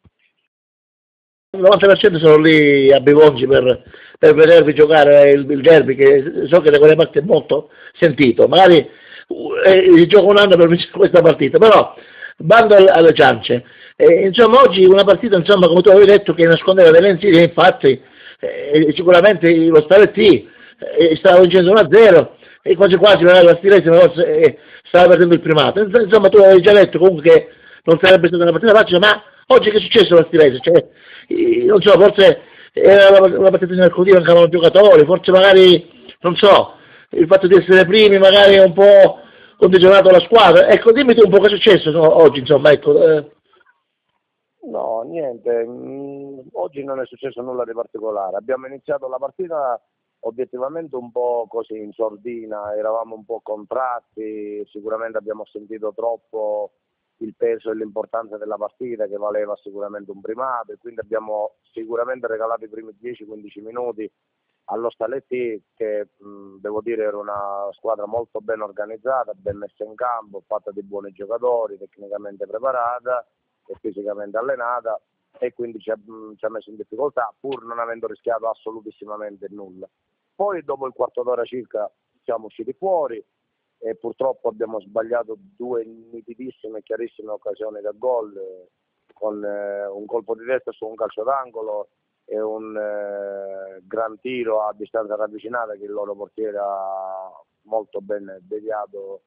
Speaker 2: Il 90% sono lì a Bivongi per vedervi giocare il derby, che so che da quelle parti è molto sentito, magari gioco un anno per vincere questa partita, però bando alle ciance. Insomma oggi una partita, insomma, come tu avevi detto, che nascondeva delle insidie, infatti sicuramente lo Spalletti stava vincendo 1-0 e quasi la Stilese stava perdendo il primato. Insomma tu avevi già detto comunque che non sarebbe stata una partita facile, ma oggi che è successo alla Stilese? Cioè, non so, forse era una partita di mercoledì, mancavano giocatori, forse magari, non so, il fatto di essere primi magari è un po' condizionato la squadra. Ecco, dimmi tu un po' che è successo oggi, insomma, ecco.
Speaker 3: No, niente, oggi non è successo nulla di particolare. Abbiamo iniziato la partita obiettivamente un po' così in sordina, eravamo un po' contratti, sicuramente abbiamo sentito troppo il peso e l'importanza della partita che valeva sicuramente un primato e quindi abbiamo sicuramente regalato i primi 10-15 minuti allo Staletti che devo dire era una squadra molto ben organizzata, ben messa in campo, fatta di buoni giocatori, tecnicamente preparata e fisicamente allenata e quindi ci ha messo in difficoltà pur non avendo rischiato assolutissimamente nulla. Poi dopo il quarto d'ora circa siamo usciti fuori e purtroppo abbiamo sbagliato due nitidissime e chiarissime occasioni da gol con un colpo di testa su un calcio d'angolo e un gran tiro a distanza ravvicinata che il loro portiere ha molto ben deviato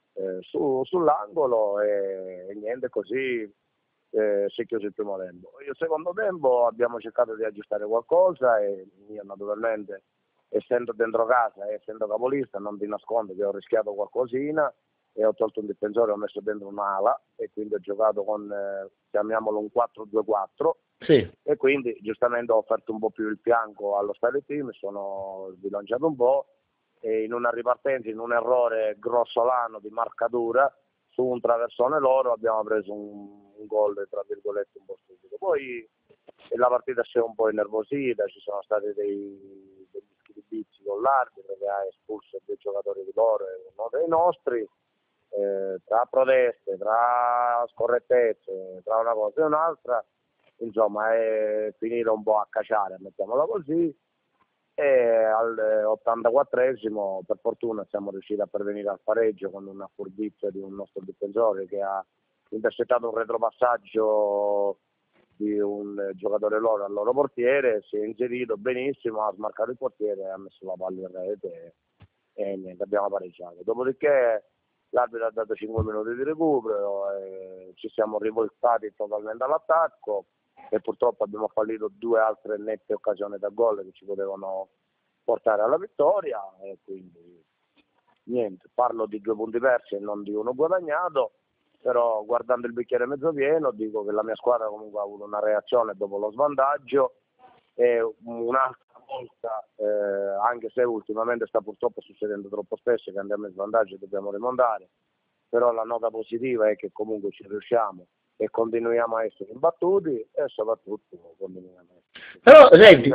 Speaker 3: sull'angolo e niente, così si è chiuso il primo tempo. Il secondo tempo abbiamo cercato di aggiustare qualcosa e io naturalmente, essendo dentro casa e essendo capolista, non ti nascondo che ho rischiato qualcosina e ho tolto un difensore, ho messo dentro un'ala e quindi ho giocato con, chiamiamolo un 4-2-4.
Speaker 2: Sì.
Speaker 3: E quindi giustamente ho offerto un po' più il fianco allo Stare Team, mi sono sbilanciato un po' e in una ripartenza, in un errore grossolano di marcatura su un traversone loro abbiamo preso un gol tra virgolette un po' stupido. Poi la partita si è un po' innervosita, ci sono stati degli schiribizi con l'arbitro che ha espulso due giocatori di loro e uno dei nostri, tra proteste, tra scorrettezze, tra una cosa e un'altra. Insomma è finita un po' a caciare, mettiamola così, e al 84esimo per fortuna siamo riusciti a pervenire al pareggio con una furbizia di un nostro difensore che ha intercettato un retropassaggio di un giocatore loro al loro portiere, si è inserito benissimo, ha smarcato il portiere e ha messo la palla in rete e niente, abbiamo pareggiato. Dopodiché l'arbitro ha dato 5 minuti di recupero e ci siamo rivoltati totalmente all'attacco e purtroppo abbiamo fallito due altre nette occasioni da gol che ci potevano portare alla vittoria e quindi niente, parlo di 2 punti persi e non di uno guadagnato, però guardando il bicchiere mezzo pieno dico che la mia squadra comunque ha avuto una reazione dopo lo svantaggio e un'altra volta, anche se ultimamente sta purtroppo succedendo troppo spesso che andiamo in svantaggio e dobbiamo rimontare, però la nota positiva è che comunque ci riusciamo e continuiamo a essere imbattuti e soprattutto continuiamo a essere.
Speaker 2: Però senti,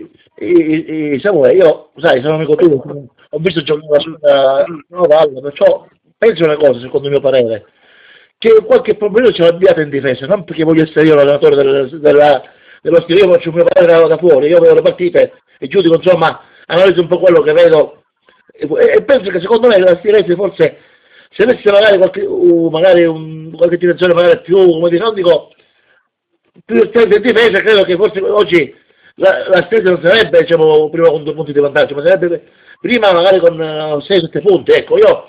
Speaker 2: Samuele, io sai, sono amico tuo, ho visto giocare la palla, perciò penso una cosa, secondo il mio parere, che qualche problema ce l'abbiate in difesa, non perché voglio essere io l'allenatore dello stile, io faccio il mio parere da fuori, io vedo le partite e giudico, insomma, analizzo un po' quello che vedo e penso che secondo me la Stilesi forse se avesse magari qualche direzione magari più, come dico, non dico più estesa in difesa, credo che forse oggi la stessa non sarebbe, diciamo, prima con 2 punti di vantaggio, ma sarebbe prima magari con 6-7 punti, ecco, io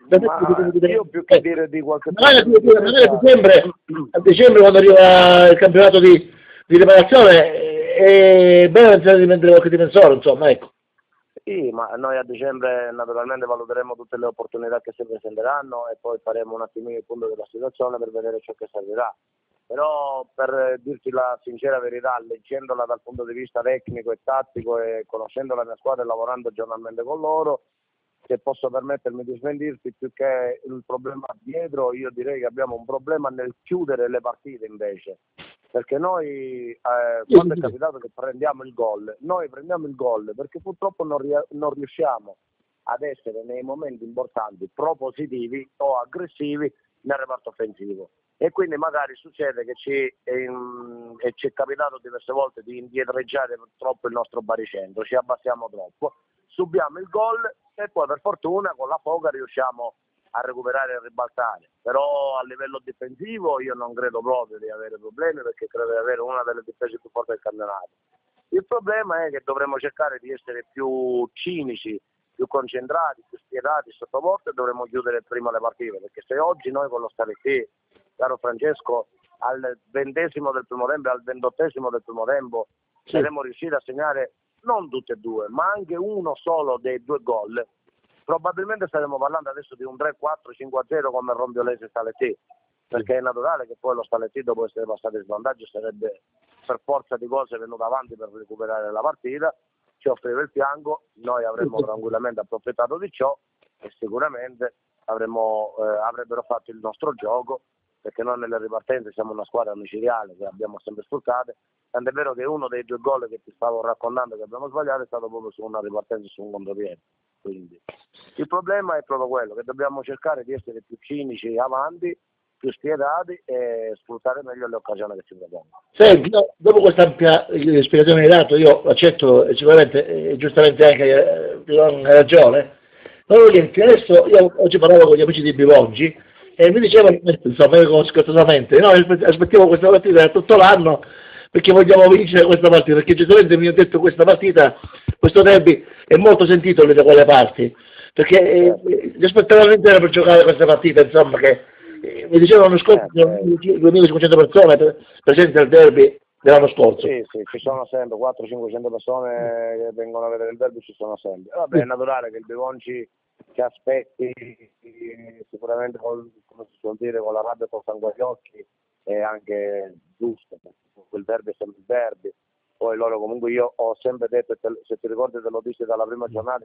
Speaker 3: più che dire di qualche
Speaker 2: magari a dicembre quando arriva il campionato di riparazione è bene pensare di prendere qualche difensore, insomma, ecco.
Speaker 3: Sì, ma noi a dicembre naturalmente valuteremo tutte le opportunità che si presenteranno e poi faremo un attimino il punto della situazione per vedere ciò che servirà. Però per dirti la sincera verità, leggendola dal punto di vista tecnico e tattico e conoscendo la mia squadra e lavorando giornalmente con loro, se posso permettermi di smentirti, più che il problema dietro, io direi che abbiamo un problema nel chiudere le partite invece. Perché noi, quando è capitato che prendiamo il gol, noi prendiamo il gol perché purtroppo non riusciamo ad essere nei momenti importanti propositivi o aggressivi nel reparto offensivo. E quindi magari succede che ci è capitato diverse volte di indietreggiare troppo il nostro baricentro, ci abbassiamo troppo, subiamo il gol e poi per fortuna con la foga riusciamo a recuperare e ribaltare, però a livello difensivo io non credo proprio di avere problemi perché credo di avere una delle difese più forti del campionato. Il problema è che dovremmo cercare di essere più cinici, più concentrati, più spietati sottoporto e dovremmo chiudere prima le partite, perché se oggi noi con lo Staletti, caro Francesco, al 20° del primo tempo e al 28° del primo tempo saremmo riusciti a segnare non tutte e due, ma anche uno solo dei 2 gol, probabilmente staremo parlando adesso di un 3-4-5-0 come Rompiolese e Staletti. perché è naturale che poi lo Spalletti, dopo essere passato in svantaggio, sarebbe per forza di cose venuto avanti per recuperare la partita, ci offriva il fianco, noi avremmo tranquillamente approfittato di ciò e sicuramente avrebbero fatto il nostro gioco, perché noi nelle ripartenze siamo una squadra micidiale che abbiamo sempre sfruttate, tant'è vero che uno dei 2 gol che ti stavo raccontando che abbiamo sbagliato è stato proprio su una ripartenza su un contropiede. Quindi il problema è proprio quello, che dobbiamo cercare di essere più cinici avanti, più spietati e sfruttare meglio le occasioni che ci propongono.
Speaker 2: Senti, dopo questa ampia spiegazione che hai dato, io accetto sicuramente, giustamente anche hai ragione. Allora, adesso io oggi parlavo con gli amici di Bivongi e mi dicevano, insomma, io scherzosamente, no, aspettiamo questa partita tutto l'anno perché vogliamo vincere questa partita, perché giustamente mi hanno detto questa partita, questo derby è molto sentito lì da quelle parti, perché li aspettavano intero per giocare questa partita, insomma, che mi dicevano l'anno scorso 2.500 persone presenti al derby dell'anno scorso.
Speaker 3: Sì, ci sono sempre 400-500 persone che vengono a vedere il derby, ci sono sempre. Vabbè, è naturale che il Bivongi ci aspetti sicuramente, come si suol dire, con la rabbia e col sangue agli occhi, è anche giusto, perché quel derby è sempre il derby. Poi loro comunque, io ho sempre detto, se ti ricordi te lo dissi dalla prima giornata,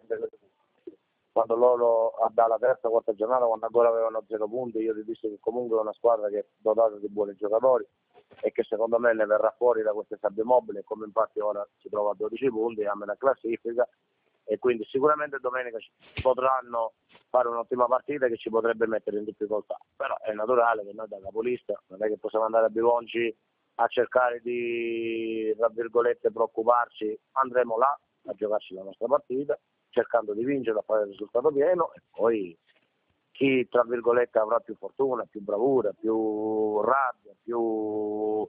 Speaker 3: quando loro dalla terza, quarta giornata, quando ancora avevano 0 punti, io ti dissi che comunque è una squadra che è dotata di buoni giocatori e che secondo me ne verrà fuori da queste sabbie mobili, come infatti ora si trova a 12 punti, a metà classifica, e quindi sicuramente domenica potranno fare un'ottima partita che ci potrebbe mettere in difficoltà, però è naturale che noi da capolista non è che possiamo andare a Bivongi a cercare di, tra virgolette, preoccuparci, andremo là a giocarci la nostra partita cercando di vincere, a fare il risultato pieno, e poi chi, tra virgolette, avrà più fortuna, più bravura, più rabbia, più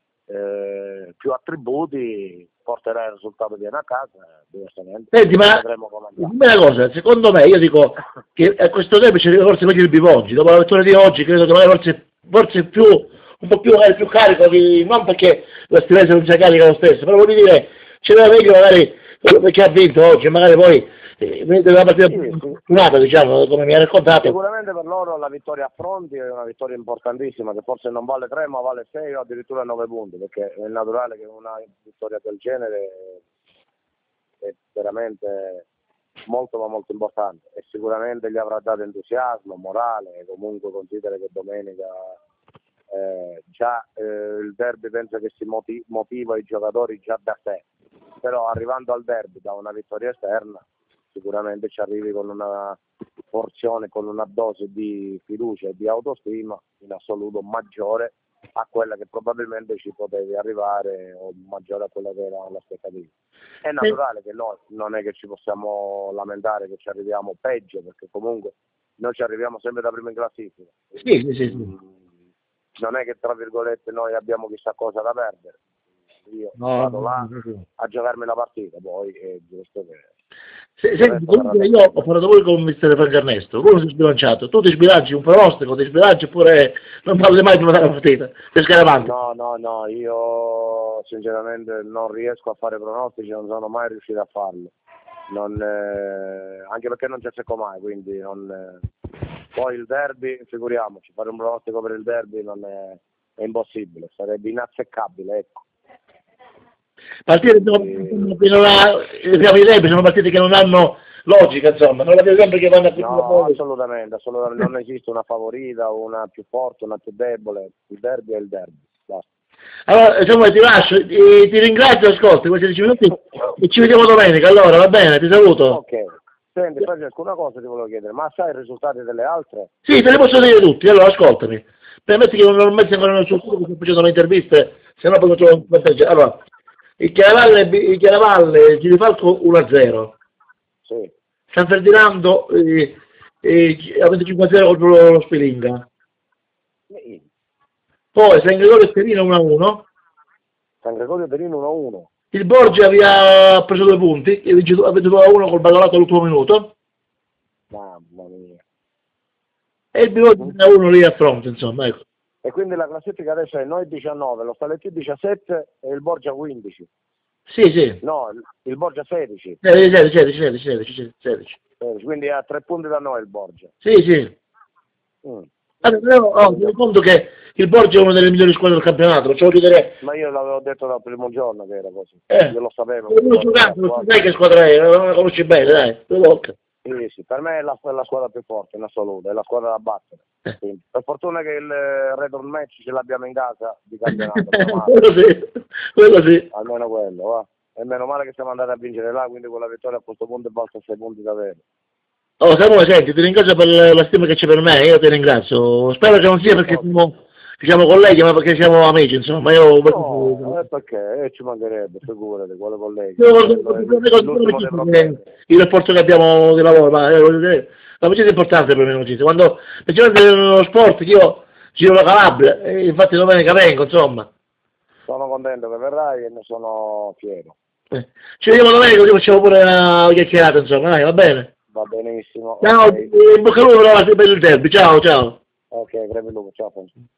Speaker 3: attributi, porterà il risultato pieno a casa, diversamente.
Speaker 2: Senti, ma dimmi una cosa, secondo me, io dico che a questo tempo ci arriva forse meglio il Bivongi, dopo la vittoria di oggi credo che forse più, un po' più carico di, non perché la Stilese non sia carica lo stesso, però voglio dire, ci arriva meglio magari perché ha vinto oggi, magari poi della partita fortunata, diciamo, come mi ha raccontato.
Speaker 3: Sicuramente per loro la vittoria a Fronti è una vittoria importantissima, che forse non vale 3 ma vale 6 o addirittura 9 punti, perché è naturale che una vittoria del genere è veramente molto ma molto importante e sicuramente gli avrà dato entusiasmo, morale, e comunque considera che domenica già il derby penso che si motiva i giocatori già da sé, però arrivando al derby da una vittoria esterna sicuramente ci arrivi con una porzione, con una dose di fiducia e di autostima in assoluto maggiore a quella che probabilmente ci potevi arrivare o maggiore a quella che era l'aspettativa. È naturale che noi non è che ci possiamo lamentare che ci arriviamo peggio, perché comunque noi ci arriviamo sempre da prima in classifica.
Speaker 2: Sì.
Speaker 3: Non è che, tra virgolette, noi abbiamo chissà cosa da perdere. Io vado là a giocarmi la partita, poi è giusto che...
Speaker 2: Senti, comunque io ho parlato poi con mister Franco Ernesto, come si è sbilanciato? Tu ti sbilanci un pronostico, ti sbilanci oppure non parli mai prima della partita? Ti scaramanti?
Speaker 3: No, io sinceramente non riesco a fare pronostici, non sono mai riuscito a farlo. Anche perché non ci azzecco mai, quindi poi il derby, figuriamoci, fare un pronostico per il derby è impossibile, sarebbe inazzeccabile, ecco.
Speaker 2: Partite che non ha, i derby sono partite che non hanno logica, insomma, non la vedo sempre che vanno a
Speaker 3: No, assolutamente, non esiste una favorita, una più forte, una più debole, il derby è il derby, basta.
Speaker 2: Allora, insomma, ti lascio, ti ringrazio, ascolti, questi 10 minuti e ci vediamo domenica, allora, va bene, ti saluto.
Speaker 3: Ok, senti Francesco, una cosa ti volevo chiedere, ma sai i risultati delle altre?
Speaker 2: Sì, te li posso dire tutti, allora ascoltami, permetti che non ho messo ancora nel suo studio, che sto facendo le interviste, se no poi non trovo un vantaggio. Allora, il Chiaravalle Girifalco 1-0,
Speaker 3: sì.
Speaker 2: San Ferdinando ha vinto 5-0 contro lo Spilinga.
Speaker 3: Sì.
Speaker 2: Poi San Gregorio e Terino 1-1.
Speaker 3: San Gregorio e Terino 1-1.
Speaker 2: Il Borgia aveva preso 2 punti, ha vinto 2-1 col ballato all'ultimo minuto.
Speaker 3: Mamma mia.
Speaker 2: E il Bivongi 1 lì a fronte, insomma, ecco.
Speaker 3: E quindi la classifica adesso è noi 19, lo Spalletti 17 e il Borgia 15.
Speaker 2: Sì.
Speaker 3: No, il Borgia 16.
Speaker 2: 16.
Speaker 3: Quindi a 3 punti da noi il Borgia.
Speaker 2: Sì. Ti conto che il Borgia è una delle migliori squadre del campionato, ce lo chiederei.
Speaker 3: Ma io l'avevo detto dal primo giorno che era così. Io lo sapevo.
Speaker 2: Non sai che squadra è, la conosci bene, dai, due volte.
Speaker 3: Sì, per me è la squadra più forte in assoluto, è la squadra da battere. Quindi, per fortuna che il return match ce l'abbiamo in casa di campionato.
Speaker 2: quello sì.
Speaker 3: Almeno quello, va. E meno male che siamo andati a vincere là, quindi con la vittoria a questo punto è valsa 6 punti davvero.
Speaker 2: Oh Samuele, senti, ti ringrazio per la stima che c'è per me, io ti ringrazio. Spero che non sia perché siamo colleghi, ma perché siamo amici, insomma.
Speaker 3: No, perché? Ci mancherebbe, figurati, quale colleghi.
Speaker 2: Il rapporto che abbiamo di lavoro, ma l'amicizia è importante per me, l'amicizia. Quando specialmente nello sport, io giro la Calabria, e infatti domenica vengo, insomma.
Speaker 3: Sono contento che verrai e ne sono fiero.
Speaker 2: Ci vediamo domenica, così facciamo pure una chiacchierata, insomma, dai, va bene?
Speaker 3: Va benissimo.
Speaker 2: Ciao,
Speaker 3: Okay.
Speaker 2: in bocca al lupo per il derby, ciao, ciao.
Speaker 3: Ok, breve lupo, ciao.